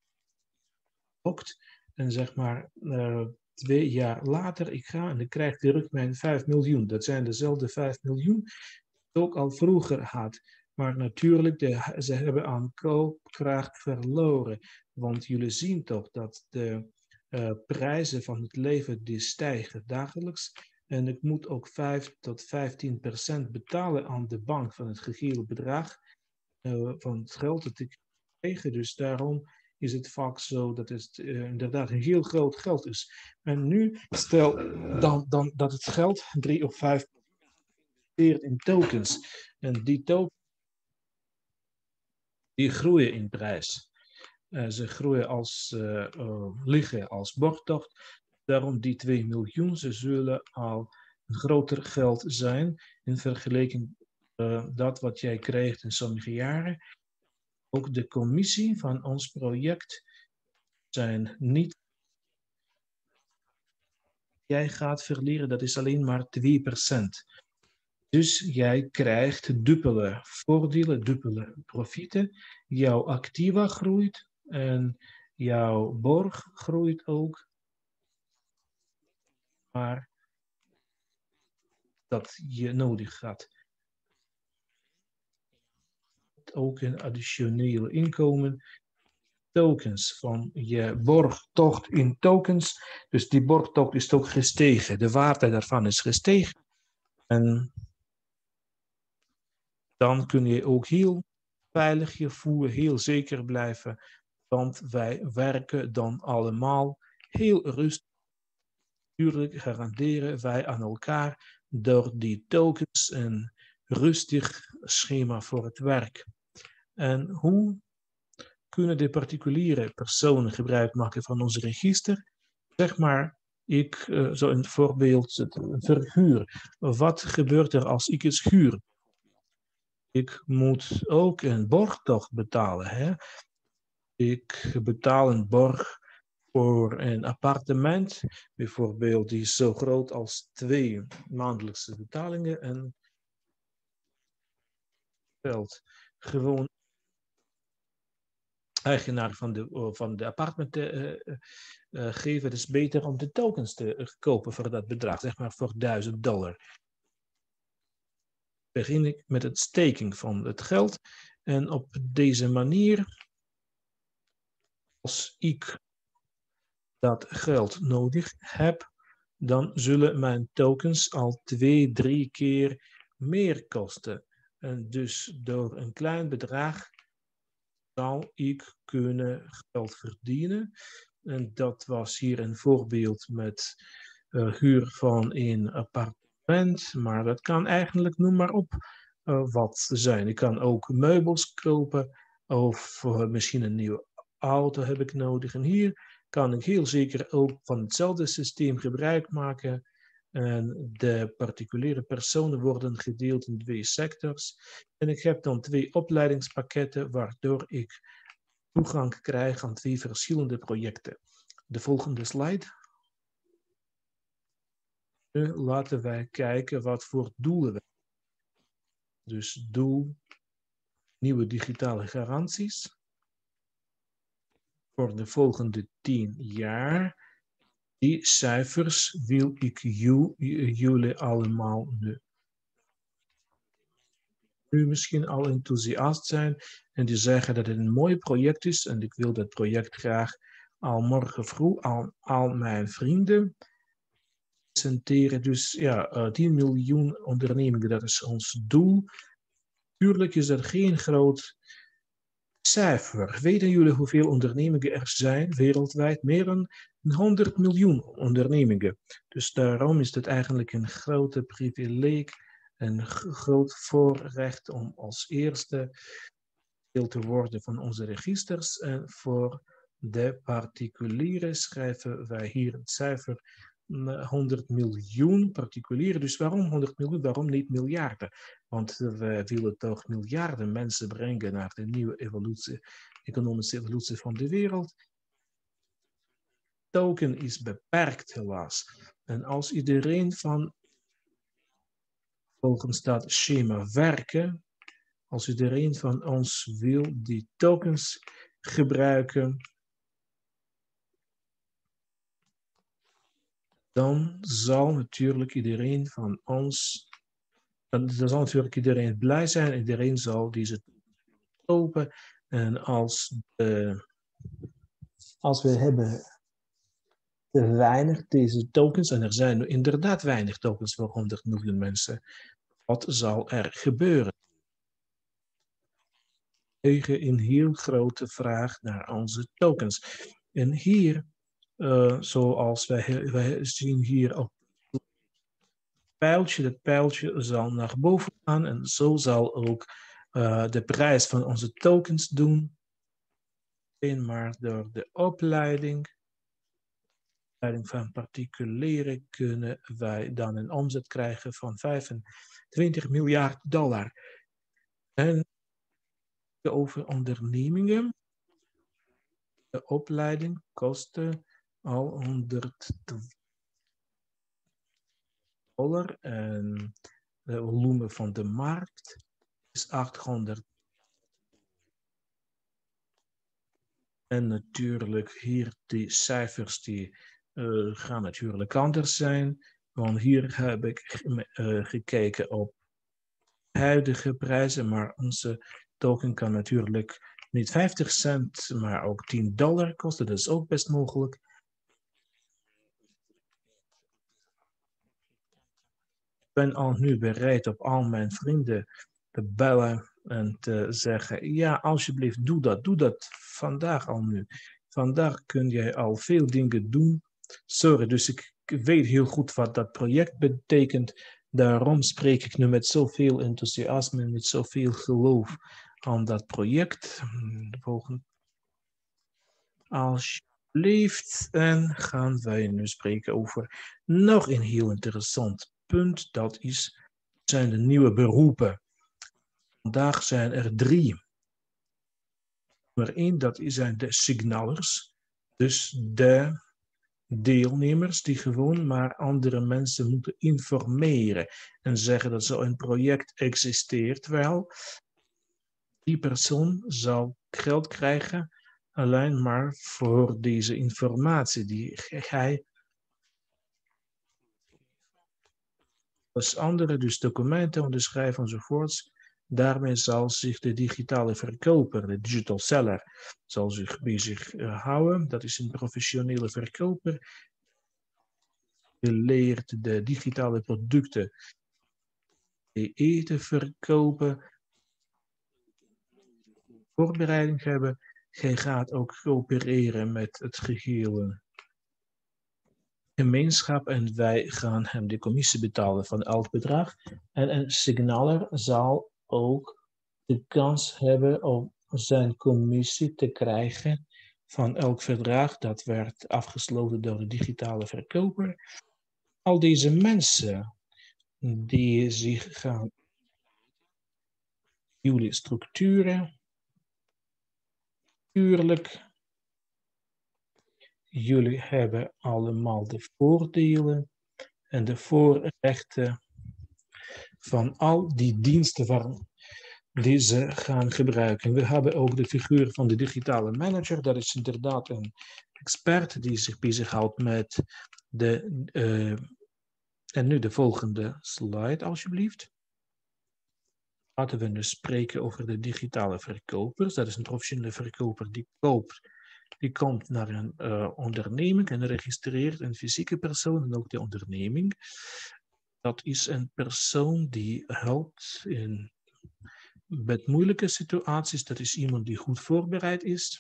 En zeg maar 2 jaar later, ik ga en ik krijg terug mijn 5 miljoen. Dat zijn dezelfde 5 miljoen die ik ook al vroeger had. Maar natuurlijk, ze hebben aan koopkracht verloren. Want jullie zien toch dat de prijzen van het leven die stijgen dagelijks. En ik moet ook 5 tot 15% betalen aan de bank van het gehele bedrag van het geld dat ik krijg. Dus daarom is het vaak zo dat het inderdaad een heel groot geld is. En nu stel dan dat het geld 3 of 5 in tokens. En die tokens die groeien in prijs. Ze groeien liggen als borgtocht. Daarom die 2 miljoen, ze zullen al een groter geld zijn in vergelijking dat wat jij krijgt in sommige jaren. Ook de commissie van ons project zijn niet. Jij gaat verliezen, dat is alleen maar 2%. Dus jij krijgt dubbele voordelen, dubbele profieten. Jouw activa groeit en jouw borg groeit ook. Maar dat je nodig gaat. Ook een additionele inkomen. Tokens van je borgtocht in tokens. Dus die borgtocht is ook gestegen. De waarde daarvan is gestegen. En dan kun je ook heel veilig je voelen, heel zeker blijven. Want wij werken dan allemaal heel rustig. Natuurlijk garanderen wij aan elkaar door die tokens een rustig schema voor het werk. En hoe kunnen de particuliere personen gebruik maken van ons register? Zeg maar, zo een voorbeeld, een verhuur. Wat gebeurt er als ik iets huur? Ik moet ook een borgtocht betalen. Hè? Ik betaal een borg voor een appartement, bijvoorbeeld, die is zo groot als 2 maandelijkse betalingen en geld. Gewoon eigenaar van de appartement geven. Het is beter om de tokens te kopen voor dat bedrag, zeg maar voor $1000. Begin ik met het staking van het geld en op deze manier, als ik dat geld nodig heb, dan zullen mijn tokens al 2-3 keer meer kosten. En dus door een klein bedrag zal ik kunnen geld verdienen. En dat was hier een voorbeeld met huur van een appartement. Maar dat kan eigenlijk, noem maar op, wat zijn. Ik kan ook meubels kopen of misschien een nieuwe auto heb ik nodig. En hier kan ik heel zeker ook van hetzelfde systeem gebruik maken. En de particuliere personen worden gedeeld in 2 sectors. En ik heb dan 2 opleidingspakketten, waardoor ik toegang krijg aan 2 verschillende projecten. De volgende slide. Nu laten wij kijken wat voor doelen we hebben. Dus doel, nieuwe digitale garanties. Voor de volgende 10 jaar. Die cijfers wil ik jullie allemaal nu misschien al enthousiast zijn en die zeggen dat het een mooi project is en ik wil dat project graag al morgen vroeg aan al mijn vrienden presenteren. Dus ja, 10 miljoen ondernemingen, dat is ons doel. Tuurlijk is dat geen groot cijfer. Weten jullie hoeveel ondernemingen er zijn wereldwijd? Meer dan 100 miljoen ondernemingen. Dus daarom is het eigenlijk een grote privilege, een groot voorrecht om als eerste deel te worden van onze registers. En voor de particulieren schrijven wij hier het cijfer 100 miljoen particulieren. Dus waarom 100 miljoen? Waarom niet miljarden? Want we willen toch miljarden mensen brengen naar de nieuwe economische evolutie van de wereld. Token is beperkt helaas. En als iedereen volgens dat schema werken, als iedereen van ons wil die tokens gebruiken, dan zal natuurlijk iedereen van ons, dan zal natuurlijk iedereen blij zijn, iedereen zal deze kopen. En als we hebben te weinig deze tokens, en er zijn inderdaad weinig tokens voor 100 miljoen mensen, wat zal er gebeuren? Een heel grote vraag naar onze tokens. En hier, zoals wij zien hier op het pijltje, dat pijltje zal naar boven gaan en zo zal ook de prijs van onze tokens doen. maar door de opleiding van particulieren kunnen wij dan een omzet krijgen van $25 miljard. En over ondernemingen, de opleiding kostte al $100 en het volume van de markt is 800. En natuurlijk hier die cijfers die gaan natuurlijk anders zijn. Want hier heb ik gekeken op huidige prijzen, maar onze token kan natuurlijk niet 50 cent, maar ook $10 kosten. Dat is ook best mogelijk. Ik ben al nu bereid op al mijn vrienden te bellen en te zeggen, ja, alsjeblieft, doe dat vandaag al nu. Vandaag kun jij al veel dingen doen. Sorry, dus ik weet heel goed wat dat project betekent. Daarom spreek ik nu met zoveel enthousiasme en met zoveel geloof aan dat project. De volgende. Alsjeblieft, en gaan wij nu spreken over nog een heel interessant punt. Dat zijn de nieuwe beroepen. Vandaag zijn er 3. Nummer 1, dat zijn de signalers. Dus de deelnemers die gewoon maar andere mensen moeten informeren en zeggen dat zo'n project existeert wel. Die persoon zal geld krijgen alleen maar voor deze informatie die hij als anderen dus documenten onderschrijven enzovoorts. Daarmee zal zich de digitale verkoper, de digital seller, zal zich bezig houden. Dat is een professionele verkoper. Die leert de digitale producten te verkopen. Voorbereiding hebben. Hij gaat ook coöpereren met het gehele gemeenschap en wij gaan hem de commissie betalen van elk bedrag. En een signaler zal ook de kans hebben om zijn commissie te krijgen van elk verdrag dat werd afgesloten door de digitale verkoper. Al deze mensen die zich gaan jullie structuren, natuurlijk, jullie hebben allemaal de voordelen en de voorrechten van al die diensten die ze gaan gebruiken. We hebben ook de figuur van de digitale manager. Dat is inderdaad een expert die zich bezighoudt met en nu de volgende slide, alsjeblieft. Laten we nu spreken over de digitale verkopers. Dat is een professionele verkoper die komt naar een onderneming en registreert een fysieke persoon en ook de onderneming. Dat is een persoon die helpt met moeilijke situaties. Dat is iemand die goed voorbereid is.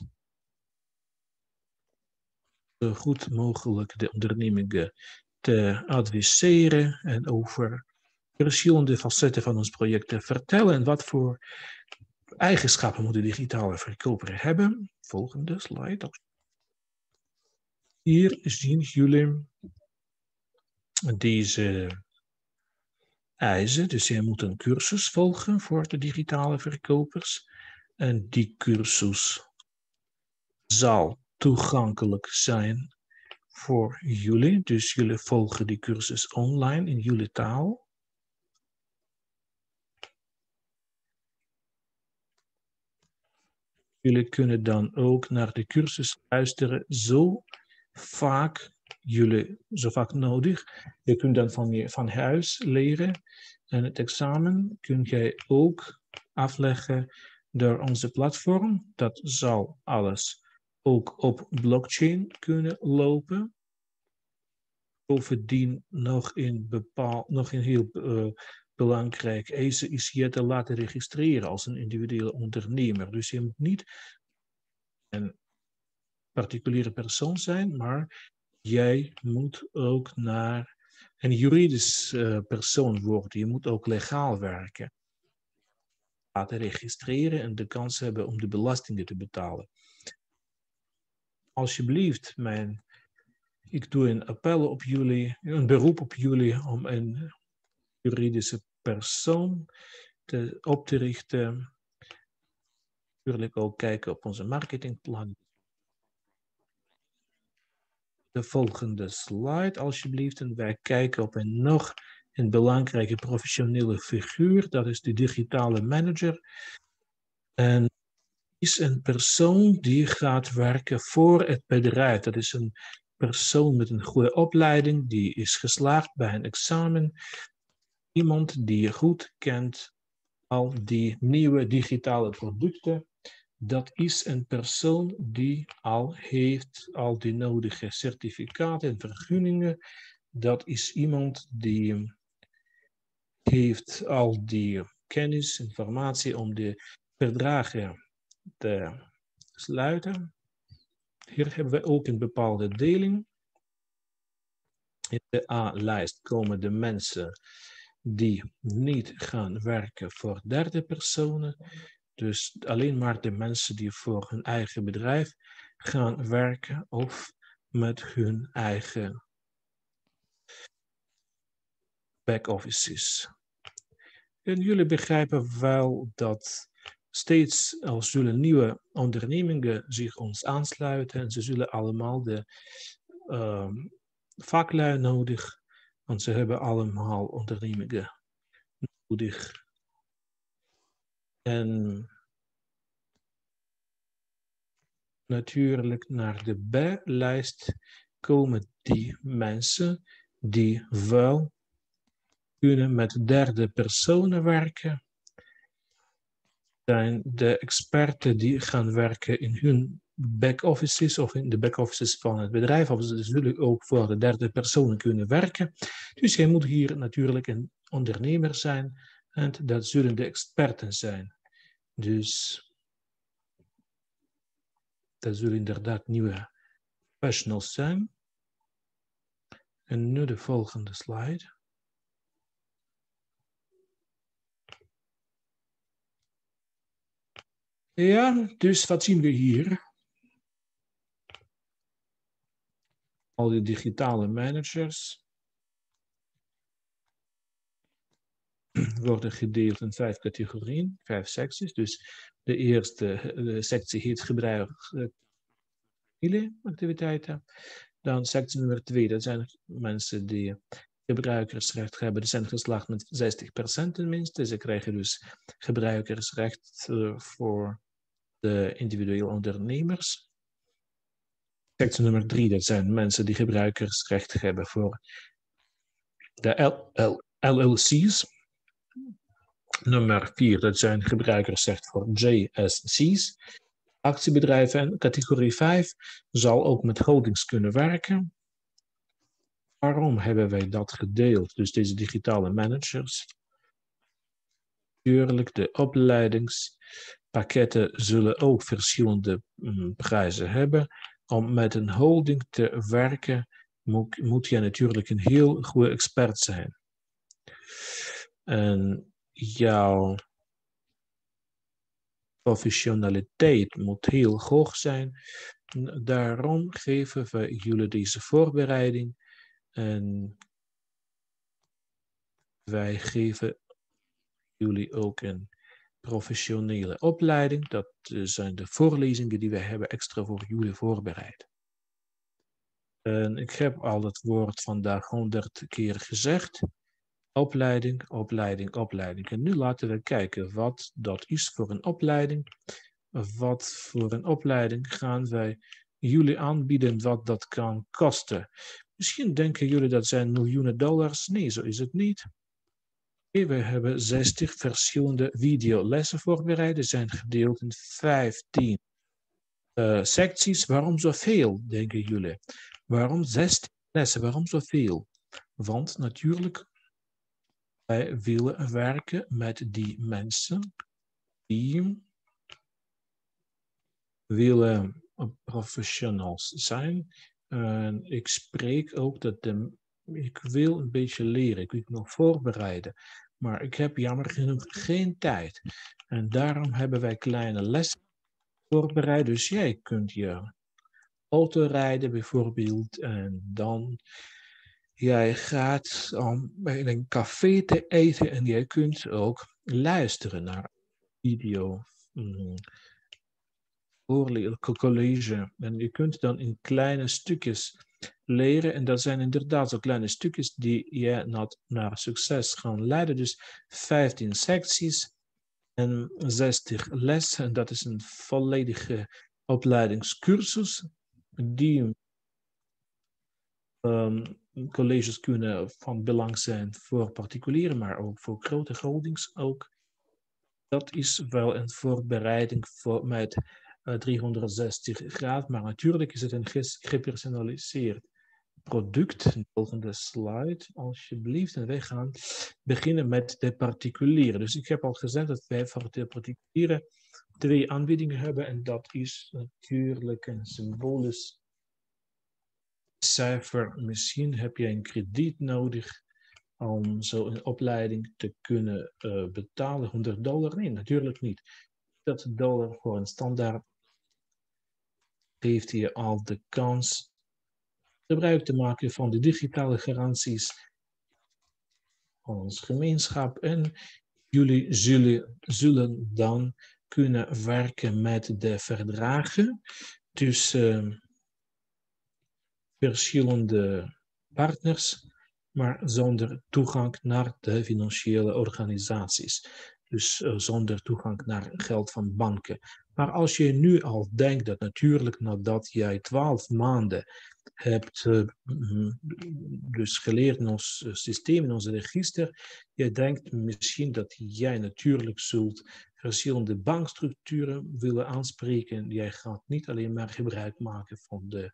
Zo goed mogelijk de ondernemingen te adviseren en over verschillende facetten van ons project te vertellen. En wat voor eigenschappen moet de digitale verkoper hebben? Volgende slide. Hier zien jullie deze eisen. Dus je moet een cursus volgen voor de digitale verkopers. En die cursus zal toegankelijk zijn voor jullie. Dus jullie volgen die cursus online in jullie taal. Jullie kunnen dan ook naar de cursus luisteren zo vaak nodig. Je kunt dan van huis leren. En het examen kun jij ook afleggen door onze platform. Dat zal alles ook op blockchain kunnen lopen. Bovendien nog een heel belangrijk eisen is je te laten registreren als een individuele ondernemer. Dus je moet niet een particuliere persoon zijn, maar jij moet ook naar een juridisch persoon worden. Je moet ook legaal werken. Laten registreren en de kans hebben om de belastingen te betalen. alsjeblieft, ik doe een appel op jullie, een beroep op jullie om een juridische persoon op te richten. Natuurlijk ook kijken op onze marketingplan. De volgende slide, alsjeblieft. En wij kijken op een belangrijke professionele figuur. Dat is de digitale manager. En is een persoon die gaat werken voor het bedrijf. Dat is een persoon met een goede opleiding, die is geslaagd bij een examen. Iemand die goed kent al die nieuwe digitale producten. Dat is een persoon die al heeft al die nodige certificaten en vergunningen. Dat is iemand die heeft al die kennis, informatie om de verdragen te sluiten. Hier hebben we ook een bepaalde deling. In de A-lijst komen de mensen die niet gaan werken voor derde personen. Dus alleen maar de mensen die voor hun eigen bedrijf gaan werken of met hun eigen back-offices. En jullie begrijpen wel dat steeds als zullen nieuwe ondernemingen zich ons aansluiten en ze zullen allemaal de vaklui nodig, want ze hebben allemaal ondernemingen nodig. En natuurlijk naar de B-lijst komen die mensen die wel kunnen met derde personen werken. Zijn de experten die gaan werken in hun back-offices of in de back-offices van het bedrijf. Of ze zullen ook voor de derde personen kunnen werken. Dus jij moet hier natuurlijk een ondernemer zijn en dat zullen de experten zijn. Dus dat zullen inderdaad nieuwe professionals zijn. En nu de volgende slide. Ja, dus wat zien we hier? Al die digitale managers worden gedeeld in 5 categorieën, 5 secties. Dus de eerste sectie heet gebruikersactiviteiten. Dan sectie nummer 2, dat zijn mensen die gebruikersrecht hebben. Die zijn geslaagd met 60% tenminste. Ze krijgen dus gebruikersrecht voor de individuele ondernemers. Sectie nummer 3, dat zijn mensen die gebruikersrecht hebben voor de LLC's. Nummer 4, dat zijn gebruikersrecht voor JSC's. Actiebedrijven en categorie 5 zal ook met holdings kunnen werken. Waarom hebben wij dat gedeeld? Dus deze digitale managers. Natuurlijk, de opleidingspakketten zullen ook verschillende prijzen hebben. Om met een holding te werken moet je natuurlijk een heel goede expert zijn. En jouw professionaliteit moet heel hoog zijn. Daarom geven we jullie deze voorbereiding. En wij geven jullie ook een professionele opleiding. Dat zijn de voorlezingen die we hebben extra voor jullie voorbereid. En ik heb al het woord vandaag 100 keer gezegd. Opleiding, opleiding, opleiding. En nu laten we kijken wat dat is voor een opleiding. Wat voor een opleiding gaan wij jullie aanbieden wat dat kan kosten. Misschien denken jullie dat zijn miljoenen dollars. Nee, zo is het niet. We hebben 60 verschillende videolessen voorbereid. Die zijn gedeeld in 15 secties. Waarom zoveel, denken jullie? Waarom 16 lessen? Waarom zoveel? Want natuurlijk, wij willen werken met die mensen die willen professionals zijn. En ik spreek ook dat ik wil een beetje leren. Ik wil me nog voorbereiden. Maar ik heb jammer genoeg geen tijd. En daarom hebben wij kleine lessen voorbereid. Dus jij kunt je autorijden bijvoorbeeld. En dan jij gaat bij een café te eten en jij kunt ook luisteren naar video, college. En je kunt dan in kleine stukjes leren. En dat zijn inderdaad zo kleine stukjes die je naar succes gaan leiden. Dus 15 secties en 60 lessen. En dat is een volledige opleidingscursus die colleges kunnen van belang zijn voor particulieren, maar ook voor grote holdings ook. Dat is wel een voorbereiding met 360 graden, maar natuurlijk is het een gepersonaliseerd product. De volgende slide, alsjeblieft. En wij gaan beginnen met de particulieren. Dus ik heb al gezegd dat wij voor de particulieren 2 aanbiedingen hebben en dat is natuurlijk een symbolisch cijfer. Misschien heb je een krediet nodig om zo'n opleiding te kunnen betalen. $100? Nee, natuurlijk niet. Dat dollar voor een standaard geeft je al de kans gebruik te maken van de digitale garanties van ons gemeenschap. En jullie zullen dan kunnen werken met de verdragen tussen verschillende partners, maar zonder toegang naar de financiële organisaties. Dus zonder toegang naar geld van banken. Maar als je nu al denkt dat natuurlijk nadat jij 12 maanden hebt dus geleerd in ons systeem, in ons register, je denkt misschien dat jij natuurlijk zult verschillende bankstructuren willen aanspreken. Jij gaat niet alleen maar gebruik maken van de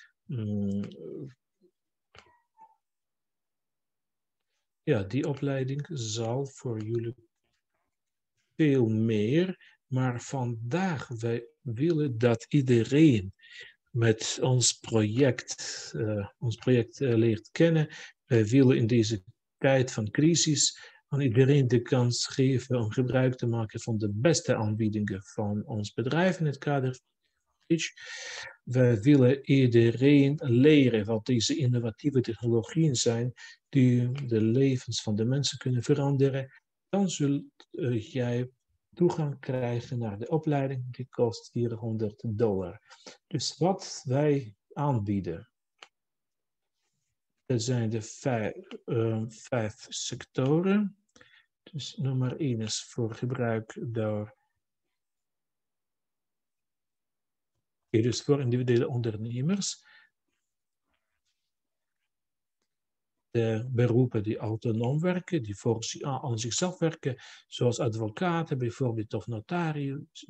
die opleiding zal voor jullie veel meer, maar vandaag wij willen dat iedereen met ons project leert kennen. Wij willen in deze tijd van crisis aan iedereen de kans geven om gebruik te maken van de beste aanbiedingen van ons bedrijf in het kader. Wij willen iedereen leren wat deze innovatieve technologieën zijn die de levens van de mensen kunnen veranderen. Dan zul jij toegang krijgen naar de opleiding, die kost $400. Dus wat wij aanbieden, dat zijn de 5 sectoren. Dus nummer 1 is voor gebruik door dus voor individuele ondernemers. De beroepen die autonoom werken, die aan zichzelf werken, zoals advocaten bijvoorbeeld of notarius.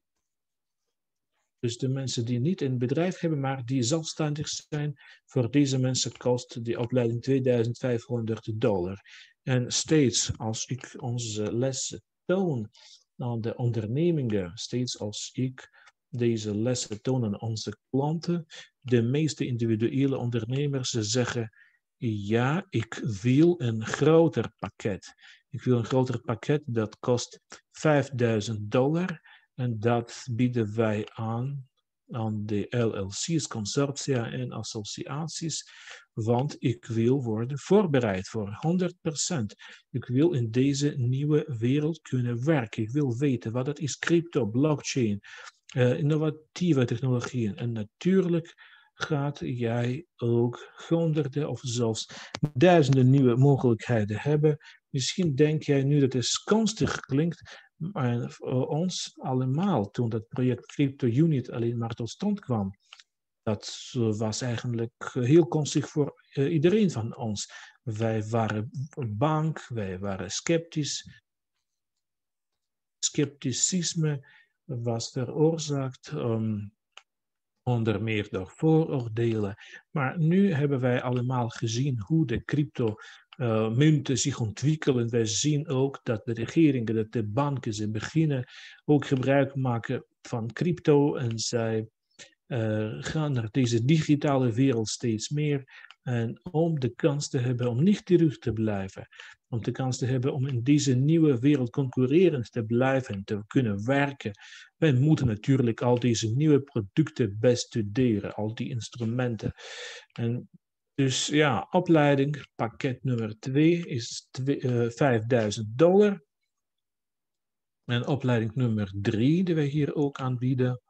Dus de mensen die niet een bedrijf hebben, maar die zelfstandig zijn, voor deze mensen kost die opleiding $2500. En steeds als ik onze lessen toon aan de ondernemingen, steeds als ik deze lessen toon aan onze klanten, de meeste individuele ondernemers zeggen, ja, ik wil een groter pakket. Ik wil een groter pakket dat kost $5000 en dat bieden wij aan de LLC's, consortia en associaties, want ik wil worden voorbereid voor 100%. Ik wil in deze nieuwe wereld kunnen werken. Ik wil weten wat het is, crypto, blockchain, innovatieve technologieën. En natuurlijk gaat jij ook honderden of zelfs duizenden nieuwe mogelijkheden hebben. Misschien denk jij nu dat het kanstig klinkt, maar voor ons allemaal, toen dat project Crypto Unit alleen maar tot stand kwam, dat was eigenlijk heel kanstig voor iedereen van ons. Wij waren bang, wij waren sceptisch. Scepticisme was veroorzaakt onder meer door vooroordelen. Maar nu hebben wij allemaal gezien hoe de crypto-munten zich ontwikkelen. Wij zien ook dat de regeringen, dat de banken, ze beginnen ook gebruik maken van crypto en zij gaan naar deze digitale wereld steeds meer. En om de kans te hebben om niet terug te blijven. Om de kans te hebben om in deze nieuwe wereld concurrerend te blijven en te kunnen werken. Wij moeten natuurlijk al deze nieuwe producten bestuderen, al die instrumenten. En dus ja, opleiding, pakket nummer 2 is $5.000. En opleiding nummer 3, die wij hier ook aanbieden,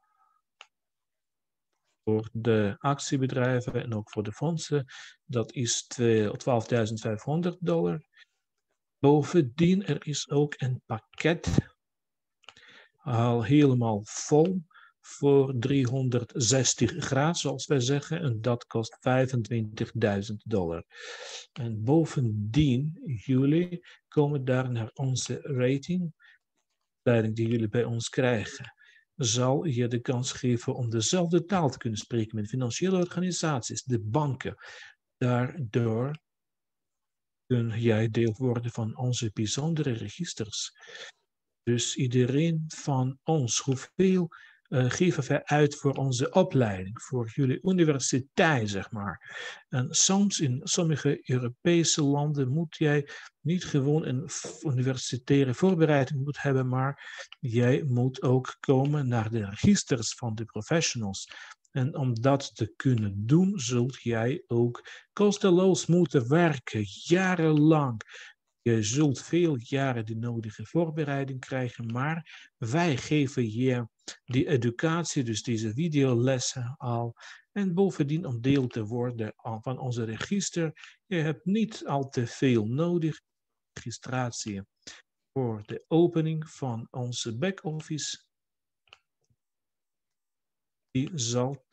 voor de actiebedrijven en ook voor de fondsen, dat is $12.500. Bovendien, er is ook een pakket, al helemaal vol, voor 360 graden, zoals wij zeggen, en dat kost $25.000. En bovendien, jullie komen daar naar onze rating, leiding die jullie bij ons krijgen, zal je de kans geven om dezelfde taal te kunnen spreken met financiële organisaties, de banken. Daardoor kun jij deel worden van onze bijzondere registers. Dus iedereen van ons, hoeveel geven wij uit voor onze opleiding, voor jullie universiteit, zeg maar. En soms in sommige Europese landen moet jij niet gewoon een universitaire voorbereiding moet hebben, maar jij moet ook komen naar de registers van de professionals. En om dat te kunnen doen, zult jij ook kosteloos moeten werken, jarenlang. Je zult veel jaren de nodige voorbereiding krijgen, maar wij geven je die educatie, dus deze videolessen al. En bovendien om deel te worden van onze register. Je hebt niet al te veel nodig. Registratie voor de opening van onze back-office. Die zal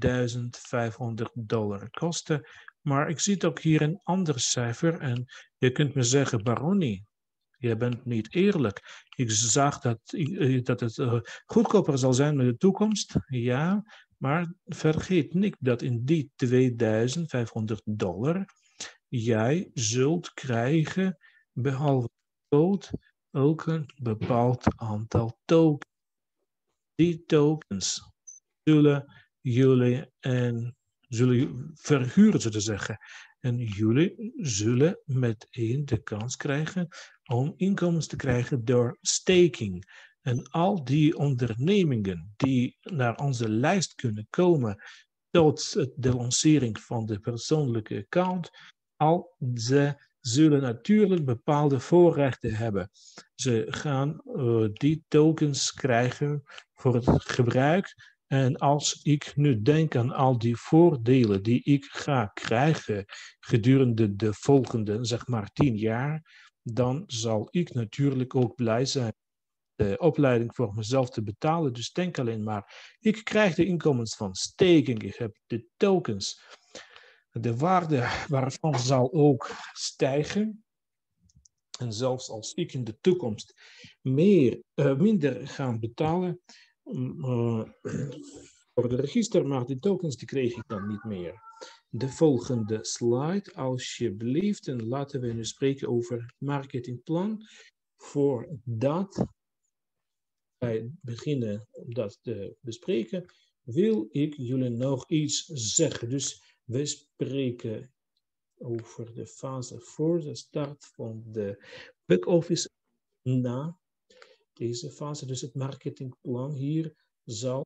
$2.500 kosten. Maar ik zie ook hier een ander cijfer en je kunt me zeggen, Baroni, je bent niet eerlijk. Ik zag dat het goedkoper zal zijn in de toekomst, ja, maar vergeet niet dat in die $2.500 jij zult krijgen, behalve code, ook een bepaald aantal tokens. Die tokens zullen jullie verhuren, zo te zeggen. En jullie zullen meteen de kans krijgen om inkomens te krijgen door staking. En al die ondernemingen die naar onze lijst kunnen komen tot de lancering van de persoonlijke account, al ze zullen natuurlijk bepaalde voorrechten hebben. Ze gaan die tokens krijgen voor het gebruik. En als ik nu denk aan al die voordelen die ik ga krijgen gedurende de volgende, zeg maar 10 jaar, dan zal ik natuurlijk ook blij zijn de opleiding voor mezelf te betalen. Dus denk alleen maar, ik krijg de inkomens van staking, ik heb de tokens. De waarde waarvan zal stijgen. En zelfs als ik in de toekomst minder ga betalen voor de register, maar die tokens die kreeg ik dan niet meer. De volgende slide, alsjeblieft. En laten we nu spreken over het marketingplan. Voordat wij beginnen dat te bespreken, wil ik jullie nog iets zeggen. Dus we spreken over de fase voor de start van de back-office na deze fase. Dus het marketingplan hier zal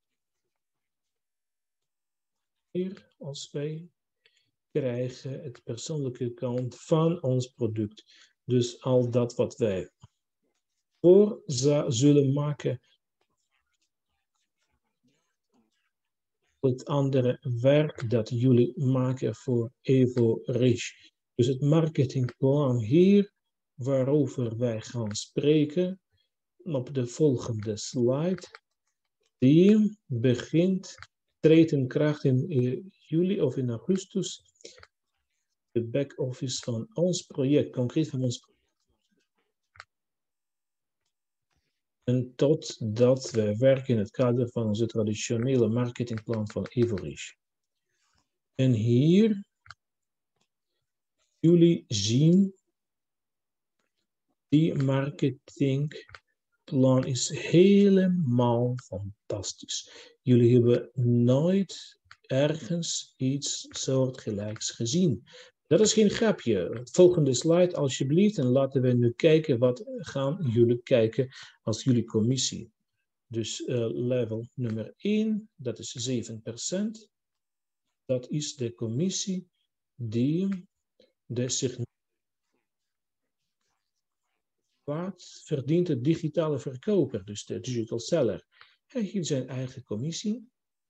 hier, als wij krijgen het persoonlijke account van ons product. Dus al dat wat wij voor zullen maken, het andere werk dat jullie maken voor EvoRich. Dus het marketingplan hier, waarover wij gaan spreken, op de volgende slide, die treedt in kracht in juli of in augustus. De back-office van ons project, concreet van ons project. En totdat wij werken in het kader van onze traditionele marketingplan van EvoRich. En hier, jullie zien, die marketingplan is helemaal fantastisch. Jullie hebben nooit ergens iets soortgelijks gezien. Dat is geen grapje. Volgende slide alsjeblieft. En laten we nu kijken wat gaan jullie kijken als jullie commissie. Dus level nummer 1, dat is 7%. Dat is de commissie die de significaat verdient de digitale verkoper, dus de digital seller. Hij heeft zijn eigen commissie.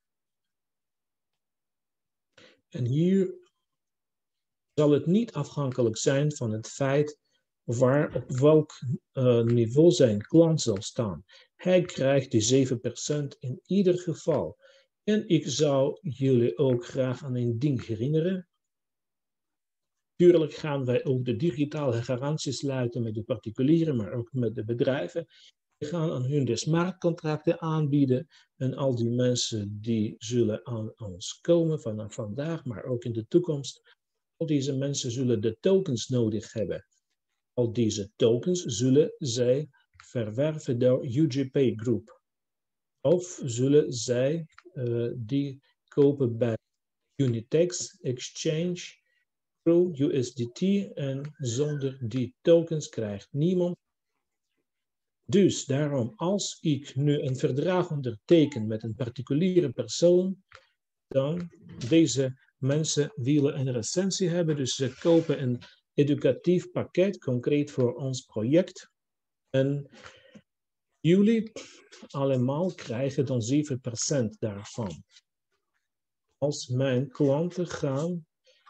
En hier zal het niet afhankelijk zijn van het feit op welk niveau zijn klant zal staan. Hij krijgt die 7% in ieder geval. En ik zou jullie ook graag aan een ding herinneren. Tuurlijk gaan wij ook de digitale garanties sluiten met de particulieren, maar ook met de bedrijven. We gaan aan hun de smartcontracten aanbieden. En al die mensen die zullen aan ons komen vanaf vandaag, maar ook in de toekomst. Al deze mensen zullen de tokens nodig hebben. Al deze tokens zullen zij verwerven door UGP Group. Of zullen zij die kopen bij Unitex Exchange, Pro USDT en zonder die tokens krijgt niemand. Dus daarom, als ik nu een verdrag onderteken met een particuliere persoon, dan deze mensen willen een recensie hebben, dus ze kopen een educatief pakket, concreet voor ons project. En jullie allemaal krijgen dan 7% daarvan. Als mijn klanten gaan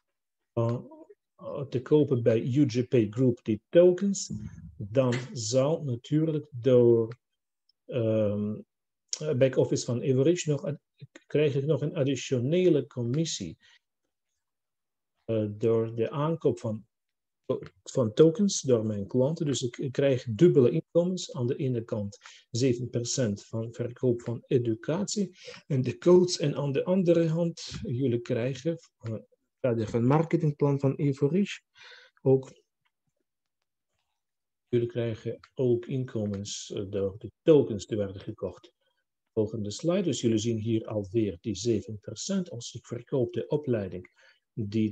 te kopen bij UGP Group die tokens, dan zal natuurlijk door back-office van Everidge krijg ik nog een additionele commissie. Door de aankoop van tokens door mijn klanten. Dus ik krijg dubbele inkomens. Aan de ene kant 7% van verkoop van educatie en de codes. En aan de andere hand, jullie krijgen van marketingplan van Everidge ook. Jullie krijgen ook inkomens door de tokens die werden gekocht. Volgende slide. Dus jullie zien hier alweer die 7%. Als ik verkoop de opleiding die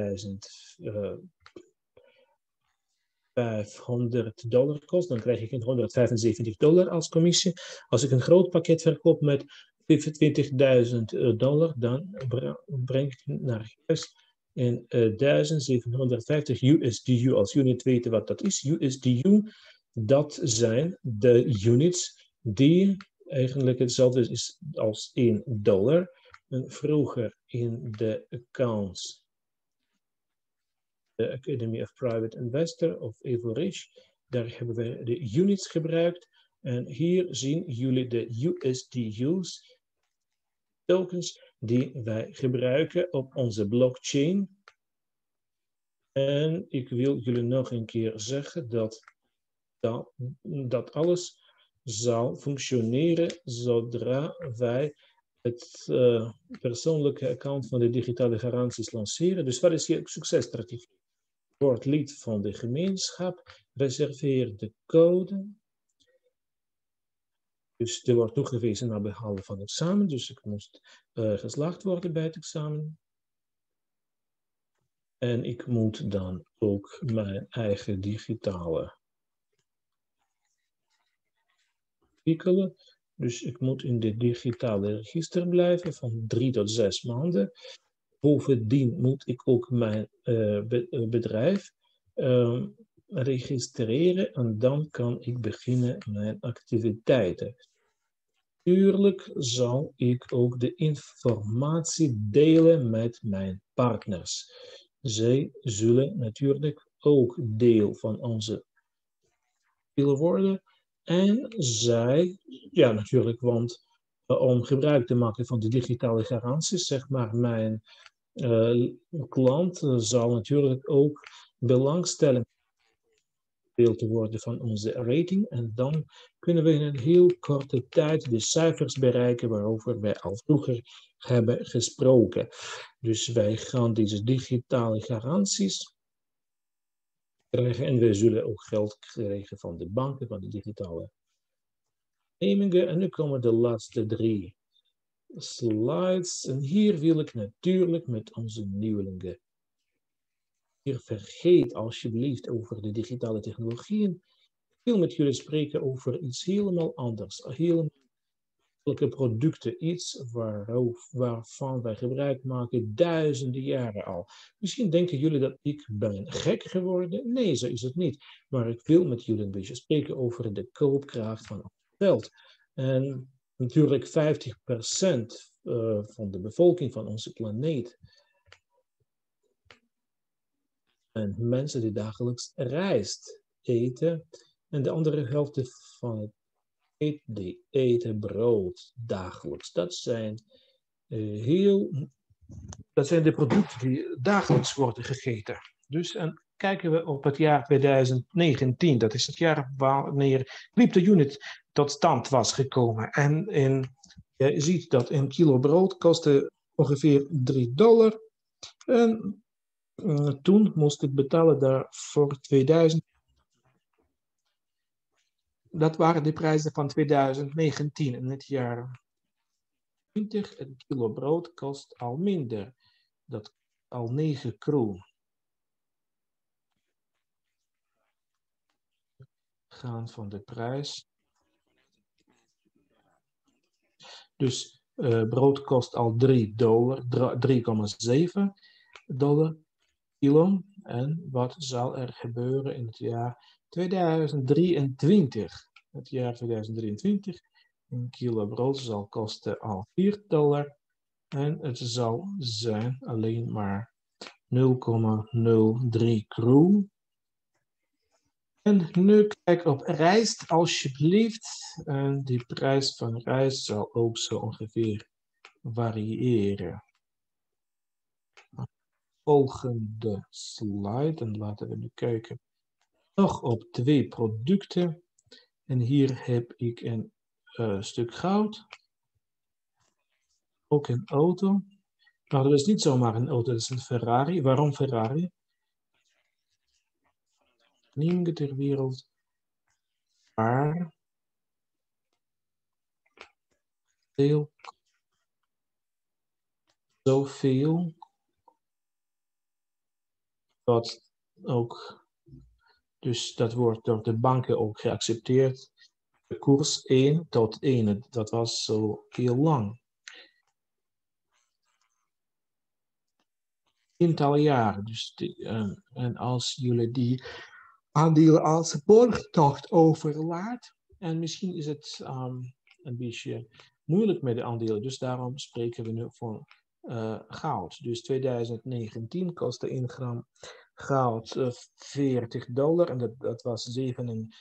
$2500 kost, dan krijg ik $175 als commissie. Als ik een groot pakket verkoop met $25.000, dan breng ik naar huis in 1750 USDU. Als jullie niet weten wat dat is, USDU, dat zijn de units die eigenlijk hetzelfde is als $1. En vroeger in de accounts, de Academy of Private Investor of Everidge, daar hebben we de units gebruikt. En hier zien jullie de USDU's, tokens die wij gebruiken op onze blockchain. En ik wil jullie nog een keer zeggen dat alles zal functioneren zodra wij het persoonlijke account van de digitale garanties lanceren. Dus wat is je successtrategie? Word lid van de gemeenschap, reserveer de code. Dus er wordt toegewezen naar behalen van het examen, dus ik moest geslaagd worden bij het examen. En ik moet dan ook mijn eigen digitale ontwikkelen. Dus ik moet in de digitale register blijven van 3 tot 6 maanden. Bovendien moet ik ook mijn bedrijf registreren en dan kan ik beginnen mijn activiteiten. Tuurlijk zal ik ook de informatie delen met mijn partners. Zij zullen natuurlijk ook deel van onze willen worden. En zij, ja natuurlijk, want om gebruik te maken van de digitale garanties, zeg maar, mijn klant zal natuurlijk ook belangstelling deel te worden van onze rating. En dan kunnen we in een heel korte tijd de cijfers bereiken waarover wij al vroeger hebben gesproken. Dus wij gaan deze digitale garanties krijgen en wij zullen ook geld krijgen van de banken, van de digitale ondernemingen. En nu komen de laatste 3 slides. En hier wil ik natuurlijk met onze nieuwelingen. Hier vergeet alsjeblieft over de digitale technologieën. Ik wil met jullie spreken over iets helemaal anders. Helemaal producten, iets waarvan wij gebruik maken duizenden jaren al. Misschien denken jullie dat ik ben gek geworden. Nee, zo is het niet. Maar ik wil met jullie een beetje spreken over de koopkracht van ons geld. En natuurlijk 50% van de bevolking van onze planeet. En mensen die dagelijks rijst eten. En de andere helft van het die eten brood dagelijks. Dat zijn de producten die dagelijks worden gegeten. Dus en kijken we op het jaar 2019. Dat is het jaar wanneer CryptoUnit tot stand was gekomen. En je ziet dat een kilo brood kostte ongeveer $3. En toen moest ik betalen daar voor 2000. Dat waren de prijzen van 2019. In het jaar 20, een kilo brood kost al minder. Dat al 9 kroon. Gaan van de prijs. Dus brood kost al $3, $3,7 kilo. En wat zal er gebeuren in het jaar 2023? Het jaar 2023, een kilo brood zal kosten al $4. En het zal zijn alleen maar 0,03 kroon. En nu kijk op rijst, alsjeblieft. En die prijs van rijst zal ook zo ongeveer variëren. Volgende slide. En laten we nu kijken. Nog op 2 producten. En hier heb ik een stuk goud. Ook een auto. Maar dat is niet zomaar een auto, dat is een Ferrari. Waarom Ferrari? Ondernemingen ter wereld. Maar zoveel dat ook, dus dat wordt door de banken ook geaccepteerd. De koers 1 tot 1, dat was zo heel lang. Tientallen jaren. Dus en als jullie die aandelen als borgtocht overlaat, en misschien is het een beetje moeilijk met de aandelen, dus daarom spreken we nu van goud. Dus 2019 kostte 1 gram goud $40 en dat was 27.586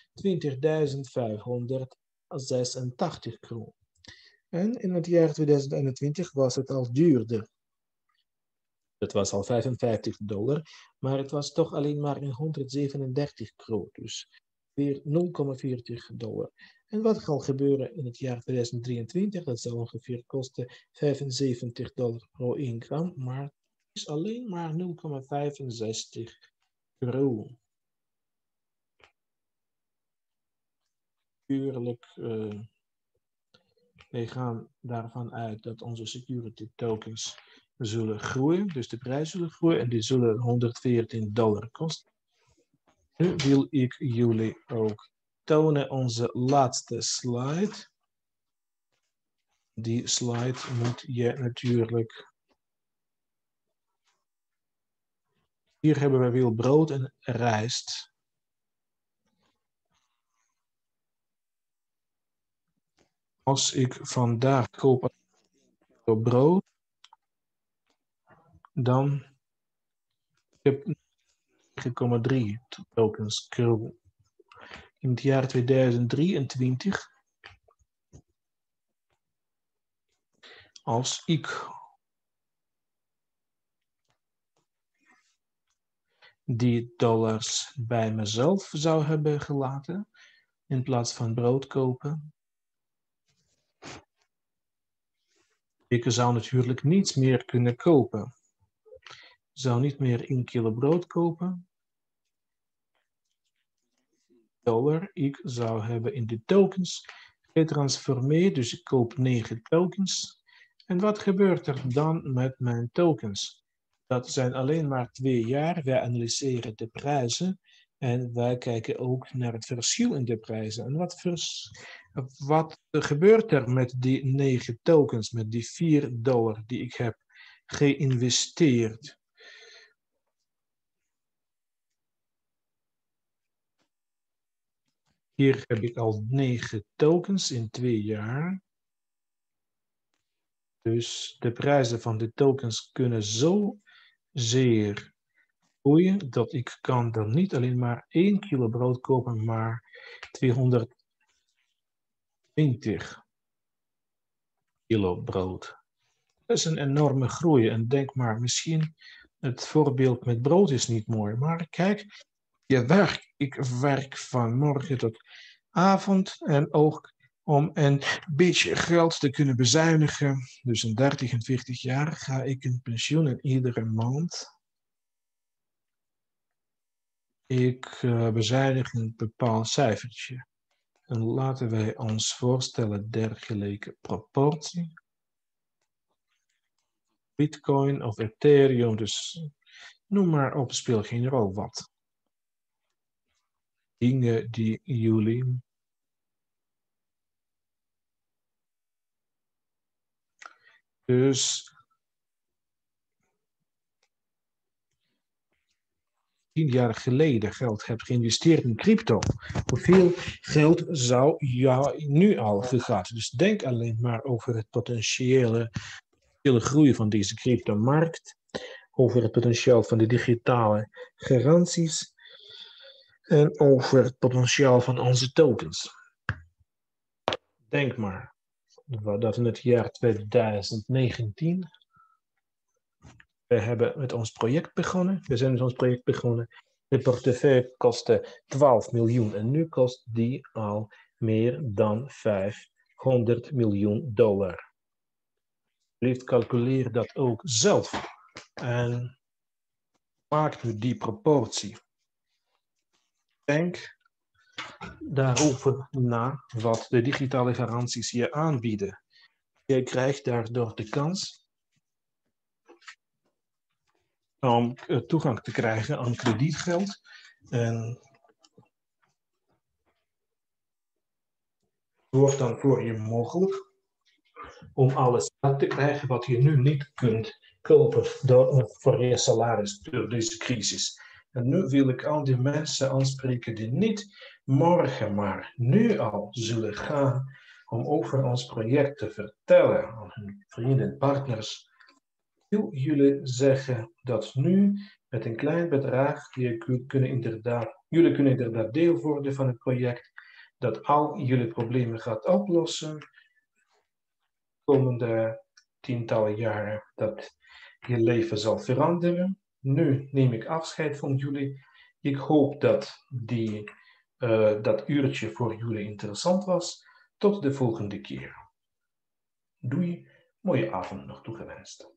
kroon. En in het jaar 2021 was het al duurder. Het was al $55, maar het was toch alleen maar in 137 kroon. Dus weer $0,40. En wat zal gebeuren in het jaar 2023? Dat zal ongeveer kosten $75 per 1 gram, maar het is alleen maar 0,65 kroon. Natuurlijk, wij gaan daarvan uit dat onze security tokens zullen groeien, dus de prijs zullen groeien en die zullen $114 kosten. Nu wil ik jullie ook tonen onze laatste slide. Die slide moet je natuurlijk. Hier hebben we weer brood en rijst. Als ik vandaag koop brood, dan heb ik 9,3 tokens kroon. In het jaar 2023, als ik die dollars bij mezelf zou hebben gelaten, in plaats van brood kopen, ik zou natuurlijk niets meer kunnen kopen. Ik zou niet meer 1 kilo brood kopen. $. Ik zou hebben in de tokens getransformeerd, dus ik koop 9 tokens. En wat gebeurt er dan met mijn tokens? Dat zijn alleen maar 2 jaar. Wij analyseren de prijzen en wij kijken ook naar het verschil in de prijzen. En wat gebeurt er met die 9 tokens, met die $4 die ik heb geïnvesteerd? Hier heb ik al 9 tokens in 2 jaar. Dus de prijzen van de tokens kunnen zo zeer groeien dat ik kan dan niet alleen maar 1 kilo brood kopen, maar 220 kilo brood. Dat is een enorme groei. En denk maar, misschien het voorbeeld met brood is niet mooi, maar kijk, ik werk van morgen tot avond en ook om een beetje geld te kunnen bezuinigen. Dus in 30 en 40 jaar ga ik in pensioen en iedere maand ik bezuinig een bepaald cijfertje. En laten wij ons voorstellen dergelijke proportie. Bitcoin of Ethereum, dus noem maar op, speel geen rol wat. Dingen die jullie dus 10 jaar geleden geld hebt geïnvesteerd in crypto. Hoeveel geld zou jou nu al gegaan? Dus denk alleen maar over het potentiële groei van deze cryptomarkt, over het potentieel van de digitale garanties en over het potentieel van onze tokens. Denk maar dat in het jaar 2019 we hebben met ons project begonnen. We zijn met ons project begonnen. De portefeuille kostte 12 miljoen en nu kost die al meer dan $500 miljoen. Calculeer dat ook zelf en maak nu die proportie. Denk daarover na wat de digitale garanties je aanbieden. Je krijgt daardoor de kans om toegang te krijgen aan kredietgeld en het wordt dan voor je mogelijk om alles aan te krijgen wat je nu niet kunt kopen voor je salaris door deze crisis. En nu wil ik al die mensen aanspreken die niet morgen, maar nu al zullen gaan om over ons project te vertellen aan hun vrienden en partners. Ik wil jullie zeggen dat nu met een klein bedrag jullie kunnen inderdaad deel worden van het project dat al jullie problemen gaat oplossen de komende tientallen jaren, dat je leven zal veranderen. Nu neem ik afscheid van jullie. Ik hoop dat dat uurtje voor jullie interessant was. Tot de volgende keer. Doei, mooie avond nog toegewenst.